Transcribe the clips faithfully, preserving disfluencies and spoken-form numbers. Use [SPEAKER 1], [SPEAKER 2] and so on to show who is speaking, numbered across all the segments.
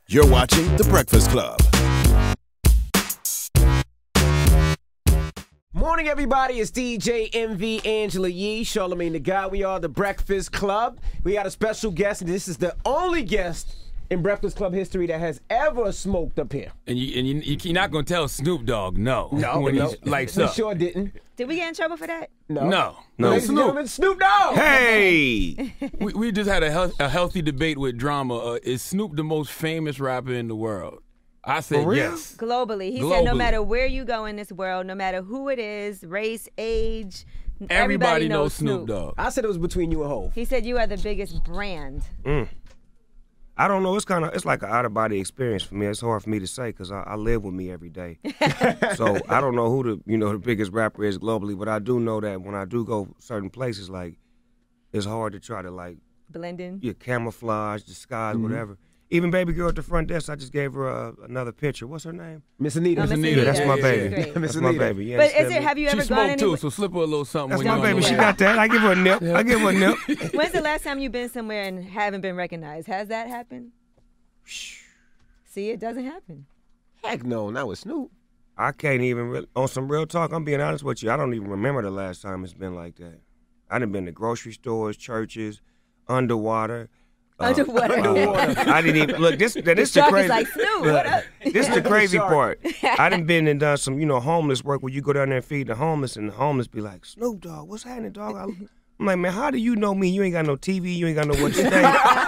[SPEAKER 1] You're watching The Breakfast Club.
[SPEAKER 2] Morning, everybody. It's D J M V Angela Yee, Charlamagne the God. We are The Breakfast Club. We got a special guest, and this is the only guest in Breakfast Club history that has ever smoked up here.
[SPEAKER 3] And, you, and you, you're not going to tell Snoop Dogg no.
[SPEAKER 2] No,
[SPEAKER 3] when
[SPEAKER 2] no.
[SPEAKER 3] he lights
[SPEAKER 2] we
[SPEAKER 3] up.
[SPEAKER 2] sure didn't.
[SPEAKER 4] Did we get in trouble for that?
[SPEAKER 2] No.
[SPEAKER 3] No.
[SPEAKER 2] No. Ladies and gentlemen, Snoop Dogg.
[SPEAKER 5] Hey!
[SPEAKER 3] we, we just had a, health, a healthy debate with drama. Uh, is Snoop the most famous rapper in the world? I said yes.
[SPEAKER 4] Globally. He
[SPEAKER 3] Globally.
[SPEAKER 4] said no matter where you go in this world, no matter who it is, race, age,
[SPEAKER 3] Everybody,
[SPEAKER 4] everybody
[SPEAKER 3] knows,
[SPEAKER 4] knows
[SPEAKER 3] Snoop Dogg.
[SPEAKER 2] I said it was between you and Hov.
[SPEAKER 4] He said you are the biggest brand.
[SPEAKER 5] Mm. I don't know. It's kind of it's like an out of body experience for me. It's hard for me to say because I, I live with me every day. So I don't know who the you know the biggest rapper is globally, but I do know that when I do go certain places, like it's hard to try to like
[SPEAKER 4] blend in,
[SPEAKER 5] yeah, camouflage, disguise,
[SPEAKER 2] mm-hmm.
[SPEAKER 5] whatever. Even baby girl at the front desk, I just gave her a, another picture. What's her name?
[SPEAKER 2] Miss Anita.
[SPEAKER 4] Oh,
[SPEAKER 2] Miss
[SPEAKER 4] Anita.
[SPEAKER 5] Yeah, that's my
[SPEAKER 4] Yeah,
[SPEAKER 5] baby.
[SPEAKER 4] yeah, yeah.
[SPEAKER 5] That's my baby. Yeah,
[SPEAKER 4] but is it? Have you
[SPEAKER 3] she
[SPEAKER 4] ever
[SPEAKER 3] smoked
[SPEAKER 4] gone
[SPEAKER 3] too,
[SPEAKER 4] anywhere?
[SPEAKER 3] so slip her a little something.
[SPEAKER 5] That's
[SPEAKER 3] when
[SPEAKER 5] my
[SPEAKER 3] you're
[SPEAKER 5] baby.
[SPEAKER 3] on the
[SPEAKER 5] She
[SPEAKER 3] way.
[SPEAKER 5] got that. I give her a nip. I give her a nip.
[SPEAKER 4] When's the last time you've been somewhere and haven't been recognized? Has that happened? See, it doesn't happen.
[SPEAKER 2] Heck no, not with Snoop.
[SPEAKER 5] I can't even, re- on some real talk, I'm being honest with you, I don't even remember the last time it's been like that. I done been to grocery stores, churches, underwater. Uh,
[SPEAKER 4] Underwater.
[SPEAKER 2] Underwater.
[SPEAKER 5] I didn't even, look, this, this
[SPEAKER 4] The
[SPEAKER 5] the
[SPEAKER 4] shark
[SPEAKER 5] crazy,
[SPEAKER 4] is like, Snoop, what up?
[SPEAKER 5] this is the crazy
[SPEAKER 2] Shark.
[SPEAKER 5] part. I done been and done some, you know, homeless work where you go down there and feed the homeless and the homeless be like, Snoop Dogg, what's happening, dog? I, I'm like, man, how do you know me? You ain't got no T V, you ain't got no what you say. So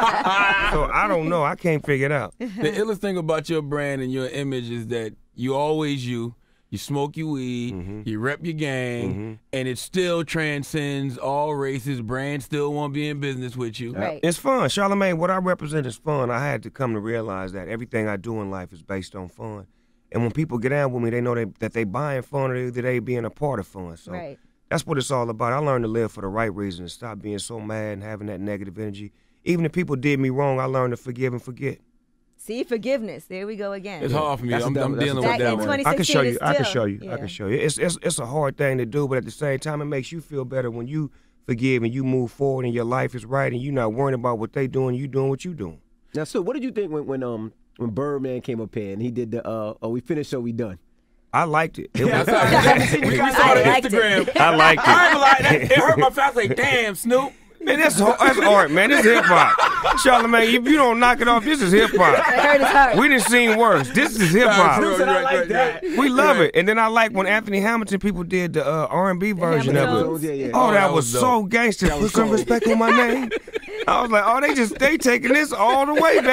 [SPEAKER 5] I don't know, I can't figure it out.
[SPEAKER 3] The illest thing about your brand and your image is that you always you. You smoke your weed,
[SPEAKER 5] Mm-hmm.
[SPEAKER 3] you rep your gang,
[SPEAKER 5] Mm-hmm.
[SPEAKER 3] and it still transcends all races. Brands still want to be in business with you.
[SPEAKER 4] Right.
[SPEAKER 5] It's fun. Charlamagne, what I represent is fun. I had to come to realize that everything I do in life is based on fun. And when people get down with me, they know they, that they buying fun or that they being a part of fun. So
[SPEAKER 4] Right.
[SPEAKER 5] that's what it's all about. I learned to live for the right reasons, stop being so mad and having that negative energy. Even if people did me wrong, I learned to forgive and forget.
[SPEAKER 4] See, forgiveness. There we go again.
[SPEAKER 3] It's hard for me.
[SPEAKER 2] That's a
[SPEAKER 3] I'm,
[SPEAKER 2] double-
[SPEAKER 3] I'm
[SPEAKER 2] that's a
[SPEAKER 3] dealing
[SPEAKER 4] Back
[SPEAKER 3] with that
[SPEAKER 4] in
[SPEAKER 3] one.
[SPEAKER 4] twenty
[SPEAKER 5] I can show you.
[SPEAKER 4] it's
[SPEAKER 5] I can
[SPEAKER 4] still-
[SPEAKER 5] show you.
[SPEAKER 4] yeah.
[SPEAKER 5] I can show you. It's, it's it's a hard thing to do, but at the same time, it makes you feel better when you forgive and you move forward and your life is right and you're not worrying about what they doing. You doing what you doing.
[SPEAKER 2] Now, so what did you think when when um when Birdman came up here and he did the uh oh we finished so we done?
[SPEAKER 5] I liked it. It was,
[SPEAKER 3] we, we saw
[SPEAKER 4] I
[SPEAKER 3] the
[SPEAKER 4] liked it.
[SPEAKER 3] Instagram.
[SPEAKER 5] I liked it.
[SPEAKER 3] I ain't gonna lie, that, it hurt my face. I was like, damn, Snoop.
[SPEAKER 5] Man, that's that's art, man. This hip hop. Charlamagne, if you don't knock it off, this is hip hop.
[SPEAKER 4] It hurt his heart.
[SPEAKER 5] We done seen worse. This is hip hop.
[SPEAKER 3] Right,
[SPEAKER 2] said I
[SPEAKER 3] right,
[SPEAKER 2] like
[SPEAKER 3] right,
[SPEAKER 2] that.
[SPEAKER 3] right.
[SPEAKER 5] We love it. And then I like when Anthony Hamilton people did the uh, R and B version of
[SPEAKER 4] Hamiltons.
[SPEAKER 5] it.
[SPEAKER 2] Yeah, yeah.
[SPEAKER 5] Oh, that,
[SPEAKER 3] that
[SPEAKER 5] was,
[SPEAKER 3] was
[SPEAKER 5] so gangster.
[SPEAKER 2] That was
[SPEAKER 5] Put some
[SPEAKER 2] cold.
[SPEAKER 5] respect on my name. I was like, oh, they just they taking this all the way,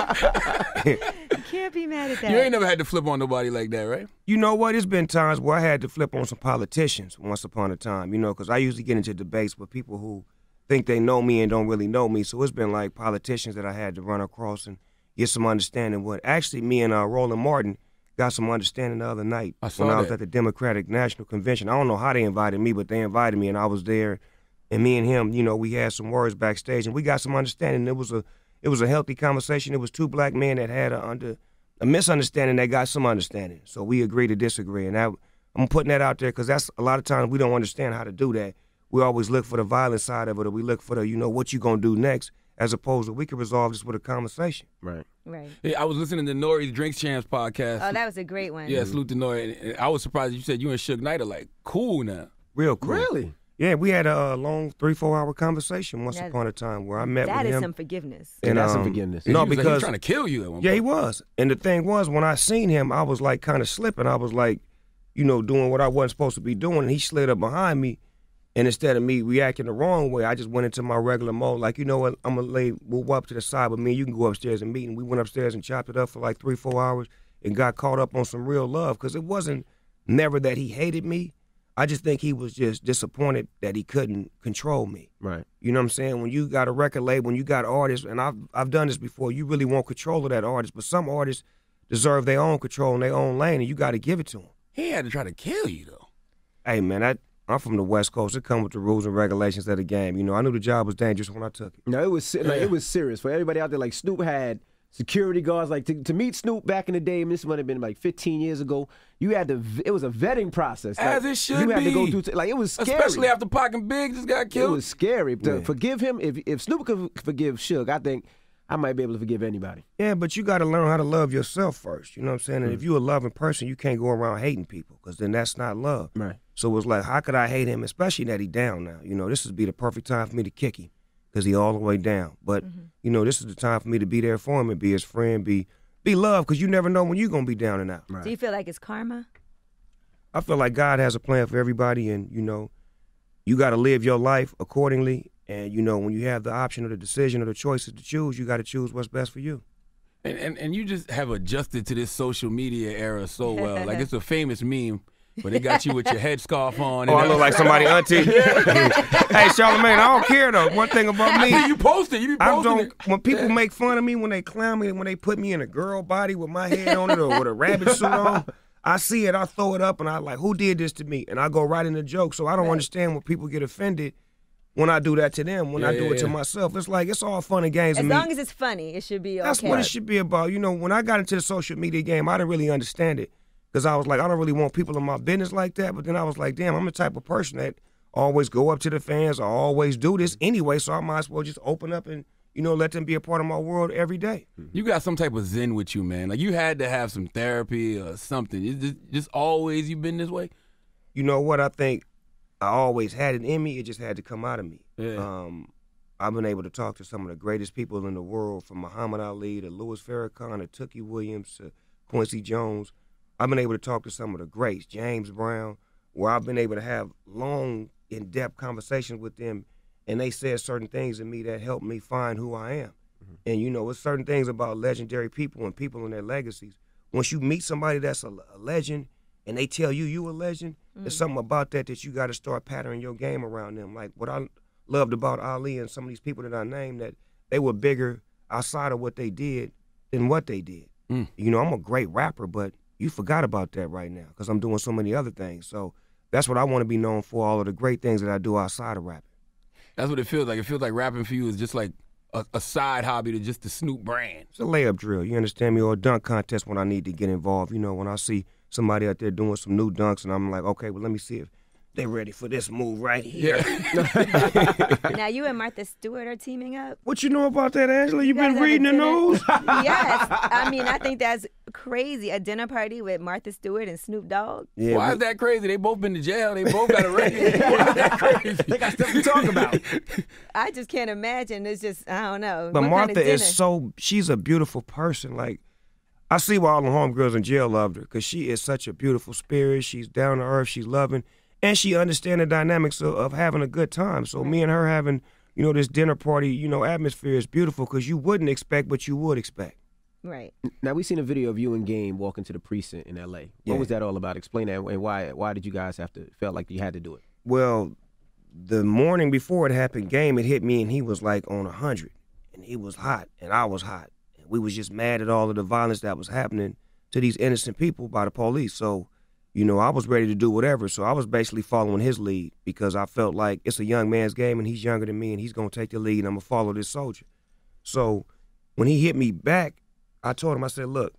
[SPEAKER 5] baby.
[SPEAKER 4] You can't be mad at that.
[SPEAKER 3] You ain't never had to flip on nobody like that, right?
[SPEAKER 5] You know what? It's been times where I had to flip on some politicians once upon a time, you know, because I usually get into debates with people who think they know me and don't really know me. So it's been like politicians that I had to run across and get some understanding with. Actually, me and uh, Roland Martin got some understanding the other night
[SPEAKER 3] I saw
[SPEAKER 5] when I was
[SPEAKER 3] that.
[SPEAKER 5] at the Democratic National Convention. I don't know how they invited me, but they invited me and I was there. And me and him, you know, we had some words backstage and we got some understanding. It was a it was a healthy conversation. It was two black men that had a under a misunderstanding that got some understanding. So we agreed to disagree. And that, I'm putting that out there because that's a lot of times we don't understand how to do that. We always look for the violent side of it, or we look for the, you know, what you gonna do next, as opposed to we can resolve this with a conversation.
[SPEAKER 2] Right.
[SPEAKER 4] Right.
[SPEAKER 3] Yeah, I was listening to Nori's Drinks Champs podcast.
[SPEAKER 4] Oh, that was a great one.
[SPEAKER 3] Yeah, salute to Nori. And- and I was surprised you said you and Suge Knight are like cool now.
[SPEAKER 5] Real cool.
[SPEAKER 2] Really?
[SPEAKER 5] Yeah, we had a uh, long three, four hour conversation once
[SPEAKER 4] That-
[SPEAKER 5] upon a time where I met
[SPEAKER 4] That
[SPEAKER 5] with
[SPEAKER 4] is
[SPEAKER 5] him.
[SPEAKER 4] some forgiveness.
[SPEAKER 2] And that's some
[SPEAKER 5] um,
[SPEAKER 2] forgiveness.
[SPEAKER 5] No,
[SPEAKER 3] he was, like, he was
[SPEAKER 5] because
[SPEAKER 3] trying to kill you at one
[SPEAKER 5] yeah, he
[SPEAKER 3] point.
[SPEAKER 5] was. And the thing was, when I seen him, I was like kind of slipping. I was like, you know, doing what I wasn't supposed to be doing, and he slid up behind me. And instead of me reacting the wrong way, I just went into my regular mode. Like, you know what, I'm going to lay, we'll walk to the side with me. You can go upstairs and meet. And we went upstairs and chopped it up for like three, four hours and got caught up on some real love. Because it wasn't never that he hated me. I just think he was just disappointed that he couldn't control me.
[SPEAKER 2] Right.
[SPEAKER 5] You know what I'm saying? When you got a record label, when you got artists, and I've, I've done this before, you really want control of that artist. But some artists deserve their own control in their own lane, and you got to give it to them.
[SPEAKER 3] He had to try to kill you, though.
[SPEAKER 5] Hey, man, I, I'm from the West Coast. It comes with the rules and regulations of the game. You know, I knew the job was dangerous when I took it.
[SPEAKER 2] No, it was se- like it was serious for everybody out there. Like Snoop had security guards. Like to, to meet Snoop back in the day, and this might have been like fifteen years ago. You had to. v- It was a vetting process. Like,
[SPEAKER 3] As it should
[SPEAKER 2] You had to go
[SPEAKER 3] be.
[SPEAKER 2] through. T- like it was scary.
[SPEAKER 3] Especially after Pac and Big just got
[SPEAKER 2] It
[SPEAKER 3] killed.
[SPEAKER 2] was scary. To
[SPEAKER 5] Yeah.
[SPEAKER 2] forgive him, if if Snoop could forgive Suge, I think I might be able to forgive anybody.
[SPEAKER 5] Yeah, but you got to learn how to love yourself first. You know what I'm saying? And
[SPEAKER 2] Mm.
[SPEAKER 5] if you're a loving person, you can't go around hating people because then that's not love.
[SPEAKER 2] Right.
[SPEAKER 5] So it's like, how could I hate him, especially that he down now? You know, this would be the perfect time for me to kick him because he all the way down. But,
[SPEAKER 4] Mm-hmm.
[SPEAKER 5] you know, this is the time for me to be there for him and be his friend, be be loved because you never know when you're going to be down and out.
[SPEAKER 2] Right.
[SPEAKER 4] Do you feel like it's karma?
[SPEAKER 5] I feel like God has a plan for everybody and, you know, you got to live your life accordingly. And, you know, when you have the option or the decision or the choices to choose, you got to choose what's best for you.
[SPEAKER 3] And, and and you just have adjusted to this social media era so well. Like, it's a famous meme where they got you with your headscarf on.
[SPEAKER 5] Oh,
[SPEAKER 3] and
[SPEAKER 5] I look like somebody auntie. Hey, Charlamagne, I don't care, though. One thing about me.
[SPEAKER 3] I see you posting. You be
[SPEAKER 5] I
[SPEAKER 3] posting
[SPEAKER 5] don't.
[SPEAKER 3] it.
[SPEAKER 5] When people make fun of me, when they clown me, when they put me in a girl body with my head on it or with a rabbit suit on, I see it, I throw it up, and I like, who did this to me? And I go right in the joke. So I don't understand when people get offended when I do that to them. When
[SPEAKER 3] Yeah,
[SPEAKER 5] I do
[SPEAKER 3] yeah,
[SPEAKER 5] it to
[SPEAKER 3] yeah.
[SPEAKER 5] myself, it's like it's all fun and games.
[SPEAKER 4] As
[SPEAKER 5] to me.
[SPEAKER 4] long as it's funny, it should be okay.
[SPEAKER 5] That's what it should be about. You know, when I got into the social media game, I didn't really understand it because I was like, I don't really want people in my business like that. But then I was like, damn, I'm the type of person that always go up to the fans. I always do this anyway, so I might as well just open up and, you know, let them be a part of my world every day.
[SPEAKER 3] You got some type of zen with you, man. Like, you had to have some therapy or something. It's just, just always you been this way?
[SPEAKER 5] You know what? I think I always had it in me. It just had to come out of me.
[SPEAKER 3] Yeah.
[SPEAKER 5] Um, I've been able to talk to some of the greatest people in the world, from Muhammad Ali to Louis Farrakhan to Tookie Williams to Quincy Jones. I've been able to talk to some of the greats, James Brown, where I've been able to have long, in-depth conversations with them, and they said certain things to me that helped me find who I am. Mm-hmm. And, you know, it's certain things about legendary people and people and their legacies. Once you meet somebody that's a, a legend and they tell you you a legend, mm. there's something about that that you got to start patterning your game around them. Like what I loved about Ali and some of these people that I named, that they were bigger outside of what they did than what they did. Mm. You know, I'm a great rapper, but you forgot about that right now because I'm doing so many other things. So that's what I want to be known for, all of the great things that I do outside of rapping.
[SPEAKER 3] That's what it feels like. It feels like rapping for you is just like a, a side hobby to just the Snoop brand.
[SPEAKER 5] It's a layup drill, you understand me, or a dunk contest when I need to get involved. You know, when I see somebody out there doing some new dunks and I'm like, okay, well, let me see if they ready for this move right here.
[SPEAKER 3] Yeah.
[SPEAKER 4] Now you and Martha Stewart are teaming up.
[SPEAKER 5] What you know about that, Angela? You,
[SPEAKER 4] You
[SPEAKER 5] been
[SPEAKER 4] guys
[SPEAKER 5] reading the
[SPEAKER 4] have a dinner?
[SPEAKER 5] news?
[SPEAKER 4] Yes. I mean, I think that's crazy. A dinner party with Martha Stewart and Snoop Dogg.
[SPEAKER 5] Yeah,
[SPEAKER 3] Why
[SPEAKER 5] we-
[SPEAKER 3] is that crazy? They both been to jail. They both got arrested. Why is that crazy?
[SPEAKER 2] They got stuff to talk about.
[SPEAKER 4] I just can't imagine. It's just, I don't know.
[SPEAKER 5] But
[SPEAKER 4] What
[SPEAKER 5] Martha
[SPEAKER 4] kind of
[SPEAKER 5] is
[SPEAKER 4] dinner?
[SPEAKER 5] so, she's a beautiful person. Like, I see why all the homegirls in jail loved her, because she is such a beautiful spirit. She's down to earth, she's loving, and she understands the dynamics of, of having a good time. So me and her having, you know, this dinner party, you know, atmosphere is beautiful because you wouldn't expect, but you would expect.
[SPEAKER 4] Right.
[SPEAKER 2] Now, we seen a video of you and Game walking to the precinct in L A. What
[SPEAKER 5] Yeah.
[SPEAKER 2] was that all about? Explain that, and why Why did you guys have to, felt like you had to do it?
[SPEAKER 5] Well, the morning before it happened, Game had hit me, and he was like on a hundred, and he was hot, and I was hot. And we was just mad at all of the violence that was happening to these innocent people by the police. So, you know, I was ready to do whatever. So I was basically following his lead because I felt like it's a young man's game, and he's younger than me, and he's gonna take the lead, and I'm gonna follow this soldier. So when he hit me back, I told him, I said, look,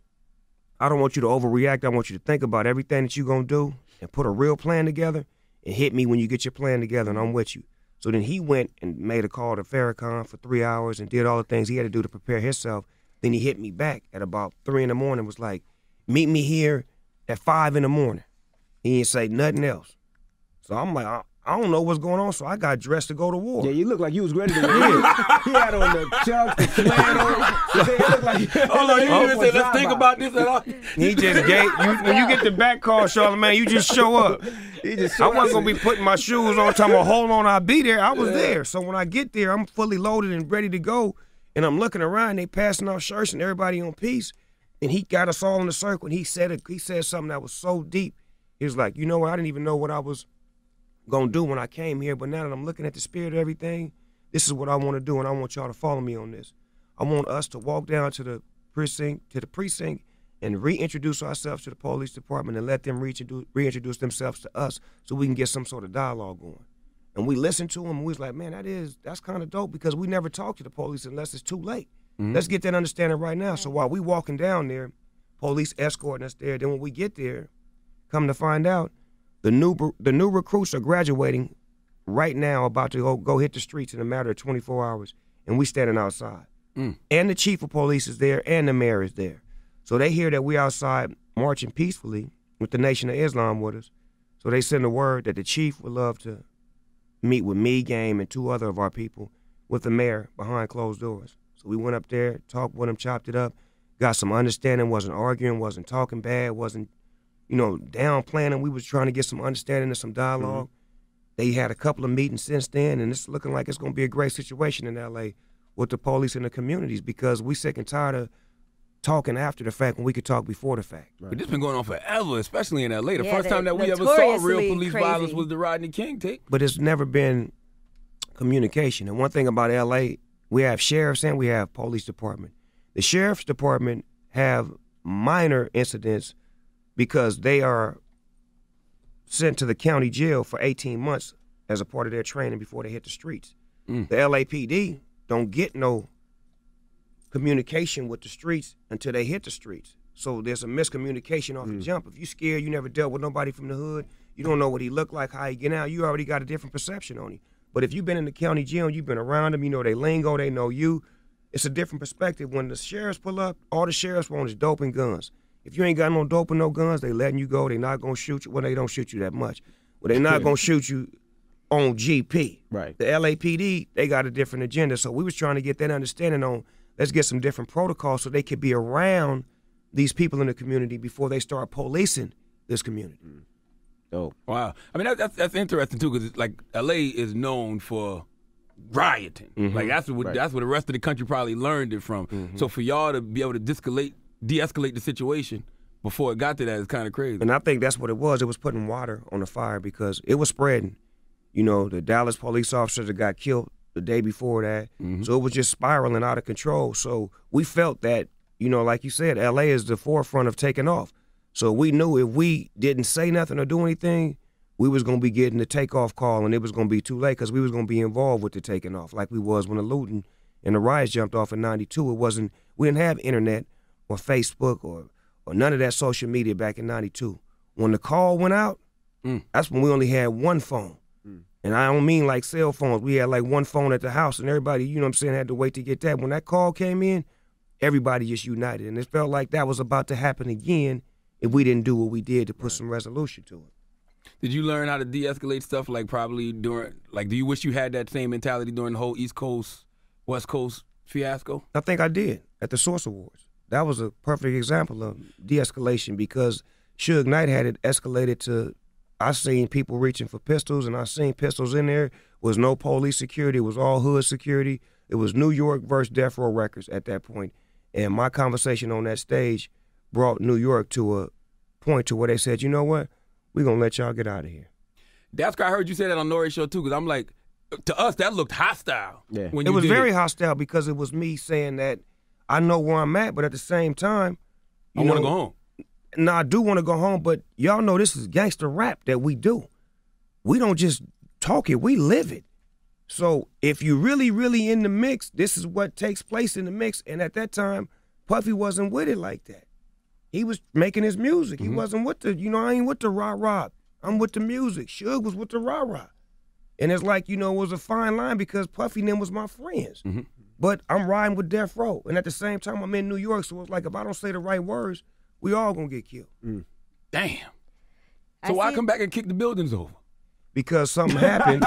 [SPEAKER 5] I don't want you to overreact. I want you to think about everything that you're gonna do and put a real plan together and hit me when you get your plan together, and I'm with you. So then he went and made a call to Farrakhan for three hours and did all the things he had to do to prepare himself. Then he hit me back at about three in the morning, was like, meet me here at five in the morning. He didn't say nothing else. So I'm like, I, I don't know what's going on, so I got dressed to go to war.
[SPEAKER 2] Yeah, you look like you was ready to win. He had on the chucks, the flannel. It looked like,
[SPEAKER 3] Hold on, you didn't even say, let's think about this at all.
[SPEAKER 5] He just gave, you, when you get the back call, Charlamagne, you just show up.
[SPEAKER 2] He just
[SPEAKER 5] I wasn't going to be putting my shoes on, talking about, hold on, I'll be there. I was there. So when I get there, I'm fully loaded and ready to go, and I'm looking around, they passing out shirts and everybody on peace, and he got us all in a circle, and he said, a, he said something that was so deep. He was like, you know what, I didn't even know what I was going to do when I came here, but now that I'm looking at the spirit of everything, this is what I want to do, and I want y'all to follow me on this. I want us to walk down to the precinct, to the precinct, and reintroduce ourselves to the police department and let them reintroduce, reintroduce themselves to us so we can get some sort of dialogue going. And we listened to him, and we was like, man, that is, that's kind of dope, because we never talk to the police unless it's too late. Mm-hmm. Let's get that understanding right now. So while we walking down there, police escorting us there, then when we get there, come to find out, the new the new recruits are graduating right now, about to go, go hit the streets in a matter of twenty-four hours, and we standing outside.
[SPEAKER 3] Mm.
[SPEAKER 5] And the chief of police is there, and the mayor is there. So they hear that we outside marching peacefully with the Nation of Islam with us. So they send a word that the chief would love to meet with me, Game, and two other of our people with the mayor behind closed doors. So we went up there, talked with him, chopped it up, got some understanding, wasn't arguing, wasn't talking bad, wasn't, you know, downplaying him. We was trying to get some understanding and some dialogue. Mm-hmm. They had a couple of meetings since then, and it's looking like it's going to be a great situation in L A with the police and the communities, because we sick and tired of talking after the fact when we could talk before the fact.
[SPEAKER 3] Right. But this been going on forever, especially in L A. The
[SPEAKER 4] Yeah,
[SPEAKER 3] first time that we ever saw
[SPEAKER 4] notoriously
[SPEAKER 3] real police
[SPEAKER 4] crazy.
[SPEAKER 3] violence was the Rodney King tape.
[SPEAKER 5] But it's never been communication. And one thing about L A, we have sheriffs and we have police department. The sheriff's department have minor incidents because they are sent to the county jail for eighteen months as a part of their training before they hit the streets. Mm. The L A P D don't get no communication with the streets until they hit the streets. So there's a miscommunication off mm. the jump. If you scared, you never dealt with nobody from the hood, you don't know what he looked like, how he get out, you already got a different perception on him. But if you've been in the county jail and you've been around them, you know they lingo, they know you, it's a different perspective. When the sheriffs pull up, all the sheriffs want is dope and guns. If you ain't got no dope and no guns, they letting you go. They not going to shoot you. Well, they don't shoot you that much. Well, they not going to shoot you on G P.
[SPEAKER 2] Right.
[SPEAKER 5] The L A P D, they got a different agenda. So we was trying to get that understanding on, let's get some different protocols so they could be around these people in the community before they start policing this community.
[SPEAKER 2] Mm. Oh,
[SPEAKER 3] wow. I mean, that, that's that's interesting, too, because, like, L A is known for rioting. Mm-hmm. Like, that's what,
[SPEAKER 2] right.
[SPEAKER 3] that's where the rest of the country probably learned it from. Mm-hmm. So for y'all to be able to de-escalate, de-escalate the situation before it got to that is kind of crazy.
[SPEAKER 5] And I think that's what it was. It was putting water on the fire because it was spreading. You know, the Dallas police officer that got killed the day before that. Mm-hmm. So it was just spiraling out of control. So we felt that, you know, like you said, L A is the forefront of taking off. So we knew if we didn't say nothing or do anything, we was going to be getting the takeoff call, and it was going to be too late because we was going to be involved with the taking off like we was when the looting and the riots jumped off in ninety-two. It wasn't, we didn't have internet or Facebook or, or none of that social media back in ninety-two. When the call went out, mm. that's when we only had one phone. Mm. And I don't mean like cell phones. We had like one phone at the house, and everybody, you know what I'm saying, had to wait to get that. When that call came in, everybody just united. And it felt like that was about to happen again if we didn't do what we did to put right. some resolution to it.
[SPEAKER 3] Did you learn how to de-escalate stuff like probably during, like, do you wish you had that same mentality during the whole East Coast, West Coast fiasco?
[SPEAKER 5] I think I did at the Source Awards. That was a perfect example of de-escalation because Suge Knight had it escalated to, I seen people reaching for pistols, and I seen pistols in there. Was no police security. It was all hood security. It was New York versus Death Row Records at that point. And my conversation on that stage brought New York to a point to where they said, you know what? We're going to let y'all get out of here.
[SPEAKER 3] That's why I heard you say that on Nori's show, too, because I'm like, to us, that looked hostile.
[SPEAKER 2] Yeah.
[SPEAKER 3] When
[SPEAKER 5] it
[SPEAKER 3] you
[SPEAKER 5] was
[SPEAKER 3] did
[SPEAKER 5] very
[SPEAKER 3] it.
[SPEAKER 5] hostile because it was me saying that I know where I'm at, but at the same time, you
[SPEAKER 3] I want to
[SPEAKER 5] know,
[SPEAKER 3] go home.
[SPEAKER 5] No, I do want to go home, but y'all know this is gangster rap that we do. We don't just talk it, we live it. So if you really, really in the mix, this is what takes place in the mix. And at that time, Puffy wasn't with it like that. He was making his music. Mm-hmm. He wasn't with the, you know, I ain't with the rah-rah. I'm with the music. Suge was with the rah-rah. And it's like, you know, it was a fine line because Puffy and them was my friends. Mm-hmm. But I'm riding with Death Row. And at the same time, I'm in New York. So it's like, if I don't say the right words, we all gonna get killed.
[SPEAKER 3] Mm. Damn. So
[SPEAKER 4] I
[SPEAKER 3] why
[SPEAKER 4] see.
[SPEAKER 3] come back and kick the buildings over?
[SPEAKER 5] Because something happened.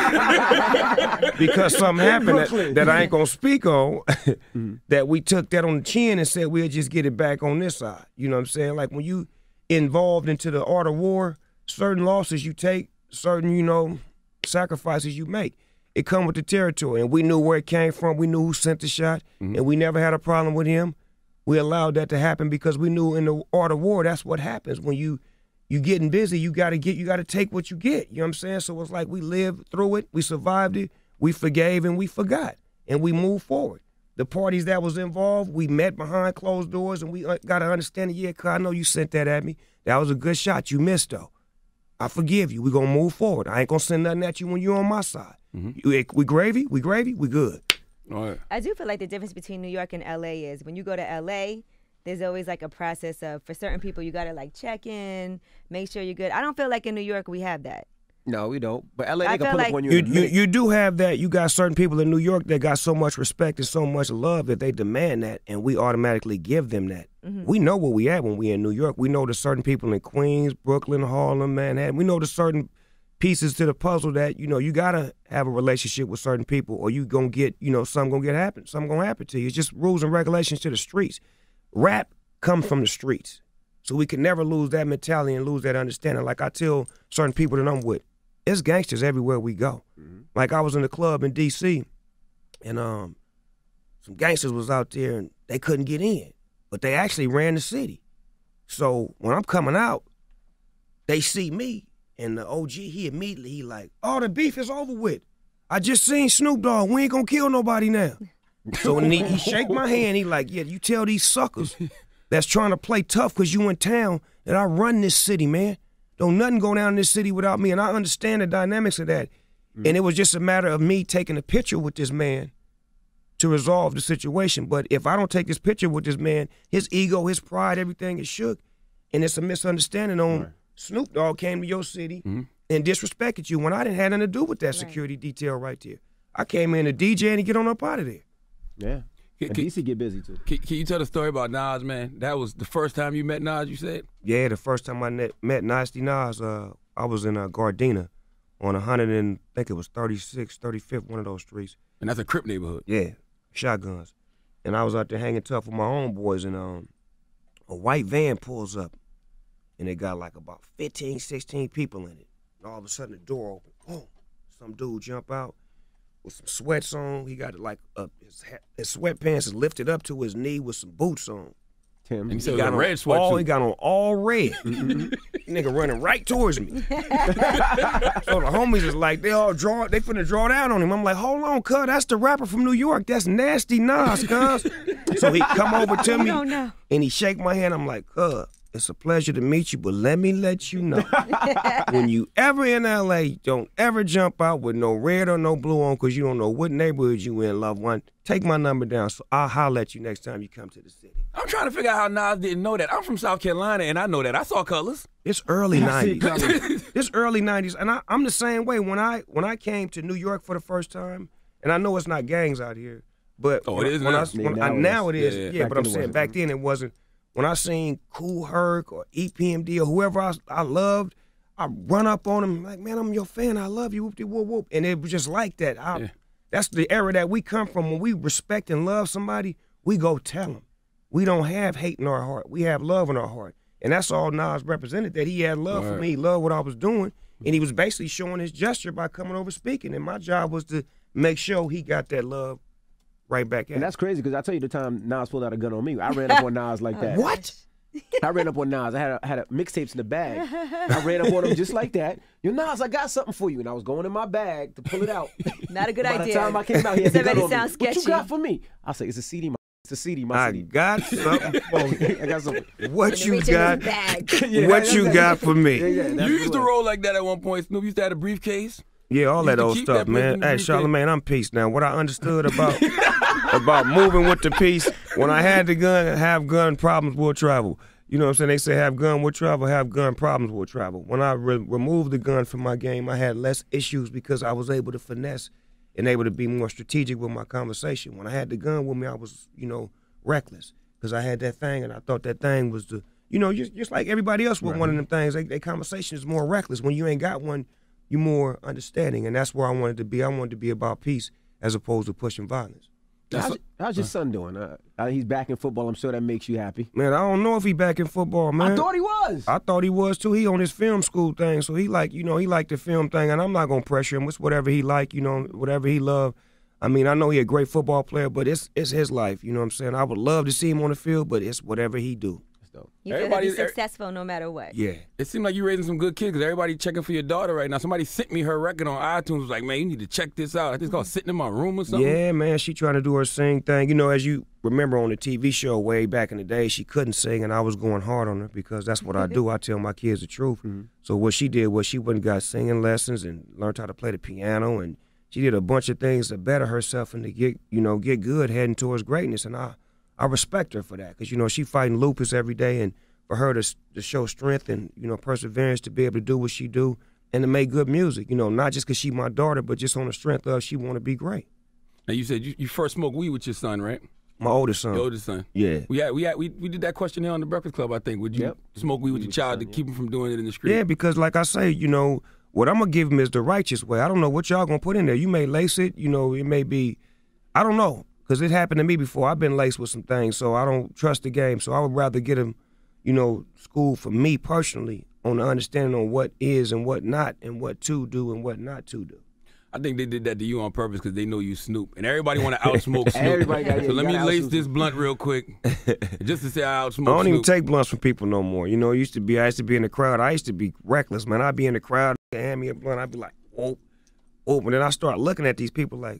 [SPEAKER 5] because something happened that, that I ain't gonna speak on. mm. That we took that on the chin and said we'll just get it back on this side. You know what I'm saying? Like when you involved into the art of war, certain losses you take, certain, you know, sacrifices you make. It come with the territory. And we knew where it came from. We knew who sent the shot. Mm-hmm. And we never had a problem with him. We allowed that to happen because we knew in the art of war, that's what happens. When you you getting busy, you gotta get you gotta take what you get. You know what I'm saying? So it's like we lived through it, we survived it, we forgave and we forgot. And we moved forward. The parties that was involved, we met behind closed doors and we got to understand it. Yeah, cuz I know you sent that at me. That was a good shot. You missed though. I forgive you. We're gonna move forward. I ain't gonna send nothing at you when you're on my side. Mm-hmm. You, we gravy, we gravy, we good.
[SPEAKER 3] All right.
[SPEAKER 4] I do feel like the difference between New York and L A is when you go to L A, there's always like a process of, for certain people, you got to like check in, make sure you're good. I don't feel like in New York we have that.
[SPEAKER 2] No, we don't. But L A,
[SPEAKER 4] I
[SPEAKER 2] they can
[SPEAKER 4] feel
[SPEAKER 2] pull
[SPEAKER 4] like-
[SPEAKER 2] up on you.
[SPEAKER 5] You,
[SPEAKER 2] in a
[SPEAKER 5] you
[SPEAKER 2] minute.
[SPEAKER 5] you do have that. You got certain people in New York that got so much respect and so much love that they demand that, and we automatically give them that.
[SPEAKER 4] Mm-hmm.
[SPEAKER 5] We know what we at when we in New York. We know there's certain people in Queens, Brooklyn, Harlem, Manhattan. We know there's certain pieces to the puzzle that, you know, you gotta have a relationship with certain people, or you gonna get, you know, something gonna get happen. Something gonna happen to you. It's just rules and regulations to the streets. Rap comes from the streets, so we can never lose that mentality and lose that understanding. Like I tell certain people that I'm with. It's gangsters everywhere we go. Mm-hmm. Like I was in the club in D C, and um, some gangsters was out there and they couldn't get in, but they actually ran the city. So when I'm coming out, they see me, and the O G, he immediately, he like, oh, the beef is over with. I just seen Snoop Dogg. We ain't gonna kill nobody now. So when he, he shake my hand, he like, yeah, you tell these suckers that's trying to play tough because you in town that I run this city, man. Don't nothing go down in this city without me, and I understand the dynamics of that. Mm. And it was just a matter of me taking a picture with this man to resolve the situation. But if I don't take this picture with this man, his ego, his pride, everything is shook, and it's a misunderstanding on right. Snoop Dogg came to your city mm-hmm. and disrespected you when I didn't have nothing to do with that right. security detail right there. I came in to D J and to get on up out of there.
[SPEAKER 2] Yeah.
[SPEAKER 3] Can,
[SPEAKER 2] and D C get busy too.
[SPEAKER 3] Can, can you tell the story about Nas, man? That was the first time you met Nas, you said?
[SPEAKER 5] Yeah, the first time I met, met Nasty Nas, uh, I was in uh, Gardena on one hundred and I think it was thirty-sixth, thirty-fifth, one of those streets.
[SPEAKER 3] And that's a Crip neighborhood.
[SPEAKER 5] Yeah, shotguns. And I was out there hanging tough with my homeboys, and um, a white van pulls up, and it got like about fifteen, sixteen people in it. And all of a sudden the door open. Boom. Some dude jump out with some sweats on. He got like uh, his, his sweatpants is lifted up to his knee with some boots on.
[SPEAKER 2] Tim,
[SPEAKER 3] and he said
[SPEAKER 5] he got
[SPEAKER 3] a
[SPEAKER 5] on
[SPEAKER 3] red sweatsuit.
[SPEAKER 5] all, he got on all red. Nigga running right towards me. So the homies is like, they all draw, they finna draw down on him. I'm like, hold on, cuz, that's the rapper from New York. That's Nasty Nas, cuz. So he come over to me and he shake my hand. I'm like, cuz, it's a pleasure to meet you, but let me let you know. When you ever in L A, don't ever jump out with no red or no blue on because you don't know what neighborhood you in, loved one. Take my number down so I'll holler at you next time you come to the city.
[SPEAKER 3] I'm trying to figure out how Nas didn't know that. I'm from South Carolina, and I know that. I saw colors.
[SPEAKER 5] It's early nineties. It's early nineties, and I, I'm the same way. When I when I came to New York for the first time, and I know it's not gangs out here, but
[SPEAKER 3] oh,
[SPEAKER 5] when,
[SPEAKER 3] it is
[SPEAKER 5] when
[SPEAKER 3] now.
[SPEAKER 5] I, when,
[SPEAKER 2] yeah,
[SPEAKER 5] I,
[SPEAKER 2] now,
[SPEAKER 5] now
[SPEAKER 2] it
[SPEAKER 5] it
[SPEAKER 2] is.
[SPEAKER 5] is.
[SPEAKER 3] Yeah,
[SPEAKER 5] Yeah,
[SPEAKER 2] yeah.
[SPEAKER 5] but I'm
[SPEAKER 2] Back then it
[SPEAKER 5] saying
[SPEAKER 2] wasn't.
[SPEAKER 5] back then it wasn't. When I seen Kool Herc or E P M D or whoever I, I loved, I run up on them like, man, I'm your fan. I love you. Whoop de whoop whoop. And it was just like that. I,
[SPEAKER 3] Yeah.
[SPEAKER 5] That's the era that we come from. When we respect and love somebody, we go tell them. We don't have hate in our heart. We have love in our heart. And that's all Nas represented, that he had love
[SPEAKER 3] Right.
[SPEAKER 5] for me. He loved what I was doing. And he was basically showing his gesture by coming over speaking. And my job was to make sure he got that love right back at
[SPEAKER 2] And that's crazy because I tell you the time Nas pulled out a gun on me, I ran up on Nas like that.
[SPEAKER 5] What?
[SPEAKER 2] I ran up on Nas. I had a, had a mixtapes in the bag. I ran up on him just like that. Yo, Nas, I got something for you. And I was going in my bag to pull it out.
[SPEAKER 4] Not a good
[SPEAKER 2] By
[SPEAKER 4] idea.
[SPEAKER 2] the time I came out, he had the
[SPEAKER 4] This
[SPEAKER 2] gun
[SPEAKER 4] already
[SPEAKER 2] on me.
[SPEAKER 4] sounds
[SPEAKER 2] What you
[SPEAKER 4] sketchy.
[SPEAKER 2] got for me? I say, it's a C D, my It's a C D, my
[SPEAKER 5] I
[SPEAKER 2] C D.
[SPEAKER 5] got something for you.
[SPEAKER 2] I got something.
[SPEAKER 5] What you
[SPEAKER 4] Reach in his
[SPEAKER 5] got?
[SPEAKER 4] bag.
[SPEAKER 2] Yeah,
[SPEAKER 5] What
[SPEAKER 2] that's
[SPEAKER 5] you
[SPEAKER 2] that.
[SPEAKER 5] got for me?
[SPEAKER 2] Yeah, yeah, that's
[SPEAKER 3] You used to
[SPEAKER 2] what-
[SPEAKER 3] roll like that at one point. Snoop used to have a briefcase.
[SPEAKER 5] Yeah, all
[SPEAKER 3] You
[SPEAKER 5] that
[SPEAKER 3] used to
[SPEAKER 5] old
[SPEAKER 3] keep
[SPEAKER 5] stuff,
[SPEAKER 3] that place in
[SPEAKER 5] man.
[SPEAKER 3] the
[SPEAKER 5] Hey,
[SPEAKER 3] briefcase.
[SPEAKER 5] Charlamagne, I'm peace now. What I understood about about moving with the peace, when I had the gun, have gun problems will travel. You know what I'm saying? They say have gun will travel, have gun problems will travel. When I re- removed the gun from my game, I had less issues because I was able to finesse and able to be more strategic with my conversation. When I had the gun with me, I was, you know, reckless because I had that thing and I thought that thing was the, you know, just, just like everybody else with
[SPEAKER 3] Right.
[SPEAKER 5] one of them things, they, they conversation is more reckless. When you ain't got one, you more understanding, and that's where I wanted to be. I wanted to be about peace as opposed to pushing violence.
[SPEAKER 3] That's
[SPEAKER 2] How's, how's your son doing? Uh, uh, he's back in football. I'm sure that makes you happy.
[SPEAKER 5] Man, I don't know if he back in football, man.
[SPEAKER 2] I thought he was.
[SPEAKER 5] I thought he was too. He on his film school thing, so he like, you know, he like the film thing, and I'm not gonna pressure him. It's whatever he like, you know, whatever he love. I mean, I know he a great football player, but it's it's his life. You know what I'm saying? I would love to see him on the field, but it's whatever he do.
[SPEAKER 2] That's dope.
[SPEAKER 4] You feel he'll
[SPEAKER 3] Everybody-
[SPEAKER 4] be successful no matter what.
[SPEAKER 5] Yeah.
[SPEAKER 3] It seemed like you raising some good kids because everybody checking for your daughter right now. Somebody sent me her record on iTunes. Was like, man, you need to check this out. I think it's called Sitting in My Room or something.
[SPEAKER 5] Yeah, man, she trying to do her sing thing. You know, as you remember on the T V show way back in the day, she couldn't sing, and I was going hard on her because that's what I do. I tell my kids the truth.
[SPEAKER 2] Mm-hmm.
[SPEAKER 5] So what she did was she went and got singing lessons and learned how to play the piano, and she did a bunch of things to better herself and to get, you know, get good heading towards greatness. And I, I respect her for that because, you know, she fighting lupus every day, and for her to to show strength and, you know, perseverance to be able to do what she do and to make good music. You know, not just because she my daughter, but just on the strength of she want to be great.
[SPEAKER 3] Now, you said you, you first smoked weed with your son, right?
[SPEAKER 5] My oldest son.
[SPEAKER 3] Your oldest son.
[SPEAKER 5] Yeah.
[SPEAKER 3] We had, we had, we we did that questionnaire on the Breakfast Club. I think. Would you
[SPEAKER 2] Yep.
[SPEAKER 3] smoke weed with your child to keep him from doing it in the street?
[SPEAKER 5] Yeah, because like I say, you know, what I'm gonna give him is the righteous way. I don't know what y'all gonna put in there. You may lace it, you know, it may be, I don't know, because it happened to me before. I've been laced with some things, so I don't trust the game. So I would rather get him, you know, school for me personally on the understanding on what is and what not, and what to do and what not to do.
[SPEAKER 3] I think they did that to you on purpose because they know you Snoop, and everybody want to outsmoke Snoop.
[SPEAKER 2] Everybody got- yeah,
[SPEAKER 3] so
[SPEAKER 2] you
[SPEAKER 3] let me
[SPEAKER 2] gotta
[SPEAKER 3] lace
[SPEAKER 2] outsmoke
[SPEAKER 3] this
[SPEAKER 2] Snoop.
[SPEAKER 3] blunt real quick, just to say I outsmoke Snoop.
[SPEAKER 5] I don't even take blunts from people no more. You know, it used to be, I used to be in the crowd. I used to be reckless, man. I'd be in the crowd, they hand me a blunt, I'd be like, whoa, whoa. And then I start looking at these people like,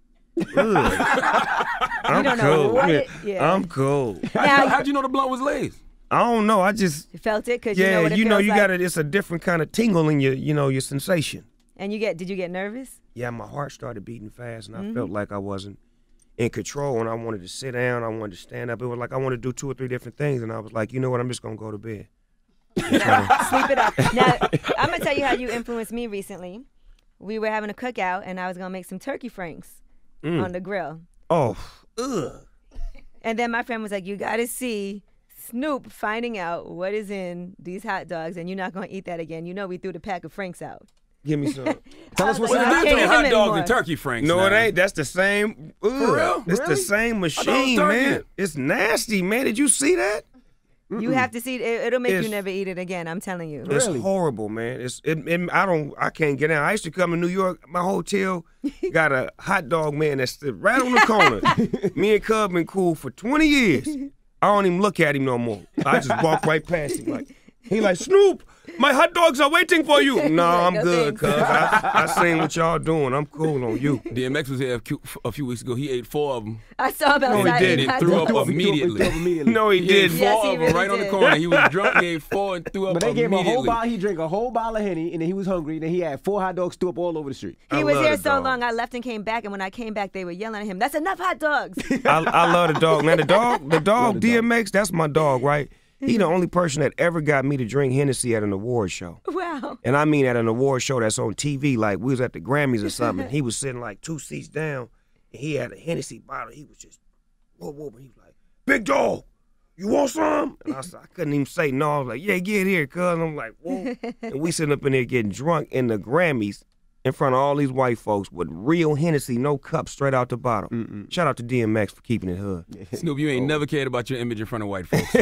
[SPEAKER 5] ugh. I'm
[SPEAKER 4] don't know
[SPEAKER 5] cool.
[SPEAKER 4] what
[SPEAKER 5] Yeah,
[SPEAKER 4] it- yeah.
[SPEAKER 5] I'm cool.
[SPEAKER 3] How, how'd you know the blunt was laced?
[SPEAKER 5] I don't know. I just,
[SPEAKER 4] You felt it because you know
[SPEAKER 5] yeah,
[SPEAKER 4] what it
[SPEAKER 5] you know,
[SPEAKER 4] feels
[SPEAKER 5] you
[SPEAKER 4] like.
[SPEAKER 5] got it. It's a different kind of tingle in your, you know, your sensation.
[SPEAKER 4] And you get? Did you get nervous?
[SPEAKER 5] Yeah, my heart started beating fast, and I
[SPEAKER 4] Mm-hmm.
[SPEAKER 5] felt like I wasn't in control, and I wanted to sit down, I wanted to stand up. It was like I wanted to do two or three different things, and I was like, you know what, I'm just going to go to bed.
[SPEAKER 4] Sleep it up. Now, I'm going to tell you how you influenced me recently. We were having a cookout, and I was going to make some turkey franks
[SPEAKER 5] Mm.
[SPEAKER 4] on the grill.
[SPEAKER 5] Oh, ugh.
[SPEAKER 4] And then my friend was like, you got to see Snoop finding out what is in these hot dogs, and you're not going to eat that again. You know we threw the pack of franks out.
[SPEAKER 5] Give me some.
[SPEAKER 2] Tell us what's
[SPEAKER 4] Like,
[SPEAKER 2] in
[SPEAKER 4] I
[SPEAKER 2] the
[SPEAKER 4] can't
[SPEAKER 3] Different
[SPEAKER 4] eat
[SPEAKER 3] hot
[SPEAKER 4] them
[SPEAKER 3] dogs
[SPEAKER 4] anymore.
[SPEAKER 3] and turkey franks.
[SPEAKER 5] No,
[SPEAKER 3] now.
[SPEAKER 5] it ain't. That's the same. Ugh.
[SPEAKER 3] real?
[SPEAKER 5] It's the
[SPEAKER 2] Really?
[SPEAKER 5] same
[SPEAKER 3] thought it was
[SPEAKER 5] machine,
[SPEAKER 3] turkey.
[SPEAKER 5] man. It's nasty, man. Did you see that?
[SPEAKER 4] You have to see it. It'll make
[SPEAKER 5] It's-
[SPEAKER 4] you never eat it again. I'm telling you.
[SPEAKER 5] It's
[SPEAKER 2] Really?
[SPEAKER 5] horrible, man. It's it, it, I don't I can't get out. I used to come to New York. My hotel got a hot dog man that's right on the corner. Me and Cub been cool for twenty years. I don't even look at him no more. I just walk right past him like he like Snoop. My hot dogs are waiting for you. No, I'm
[SPEAKER 4] no
[SPEAKER 5] good,
[SPEAKER 4] thanks.
[SPEAKER 5] cuz. I, I seen what y'all doing. I'm cool on you.
[SPEAKER 3] D M X was here a few, a few weeks ago. He ate four of them.
[SPEAKER 4] I saw him
[SPEAKER 5] he
[SPEAKER 4] outside.
[SPEAKER 5] didn't.
[SPEAKER 4] eating hot
[SPEAKER 3] Threw up
[SPEAKER 4] dogs.
[SPEAKER 3] immediately.
[SPEAKER 5] No, he
[SPEAKER 3] He ate
[SPEAKER 5] didn't.
[SPEAKER 3] four
[SPEAKER 4] Yes, he
[SPEAKER 3] of them
[SPEAKER 4] really
[SPEAKER 3] right on the
[SPEAKER 4] did.
[SPEAKER 3] corner. He was drunk. He ate four and threw up
[SPEAKER 2] But they gave him a
[SPEAKER 3] immediately.
[SPEAKER 2] whole bottle. He drank a whole bottle of Henny, and then he was hungry. And then he had four hot dogs threw up all over the street.
[SPEAKER 5] I
[SPEAKER 4] He was
[SPEAKER 5] love
[SPEAKER 4] there
[SPEAKER 5] the
[SPEAKER 4] so
[SPEAKER 5] dog.
[SPEAKER 4] long, I left and came back, and when I came back, they were yelling at him, "That's enough hot dogs."
[SPEAKER 5] I, I love the dog. Now the dog, the dog,
[SPEAKER 2] the
[SPEAKER 5] D M X, that's my dog, right? He the only person that ever got me to drink Hennessy at an award show.
[SPEAKER 4] Wow.
[SPEAKER 5] And I mean at an award show that's on T V, like we was at the Grammys or something. He was sitting like two seats down, and he had a Hennessy bottle. He was just, whoa, whoa, and he was like, big dog, you want some? And I, said, I couldn't even say no. I was like, yeah, get here, cuz. I'm like, whoa. And we sitting up in there getting drunk in the Grammys in front of all these white folks with real Hennessy, no cup, straight out the bottle. Shout out to D M X for keeping it hood.
[SPEAKER 3] Snoop, you ain't never cared about your image in front of white folks.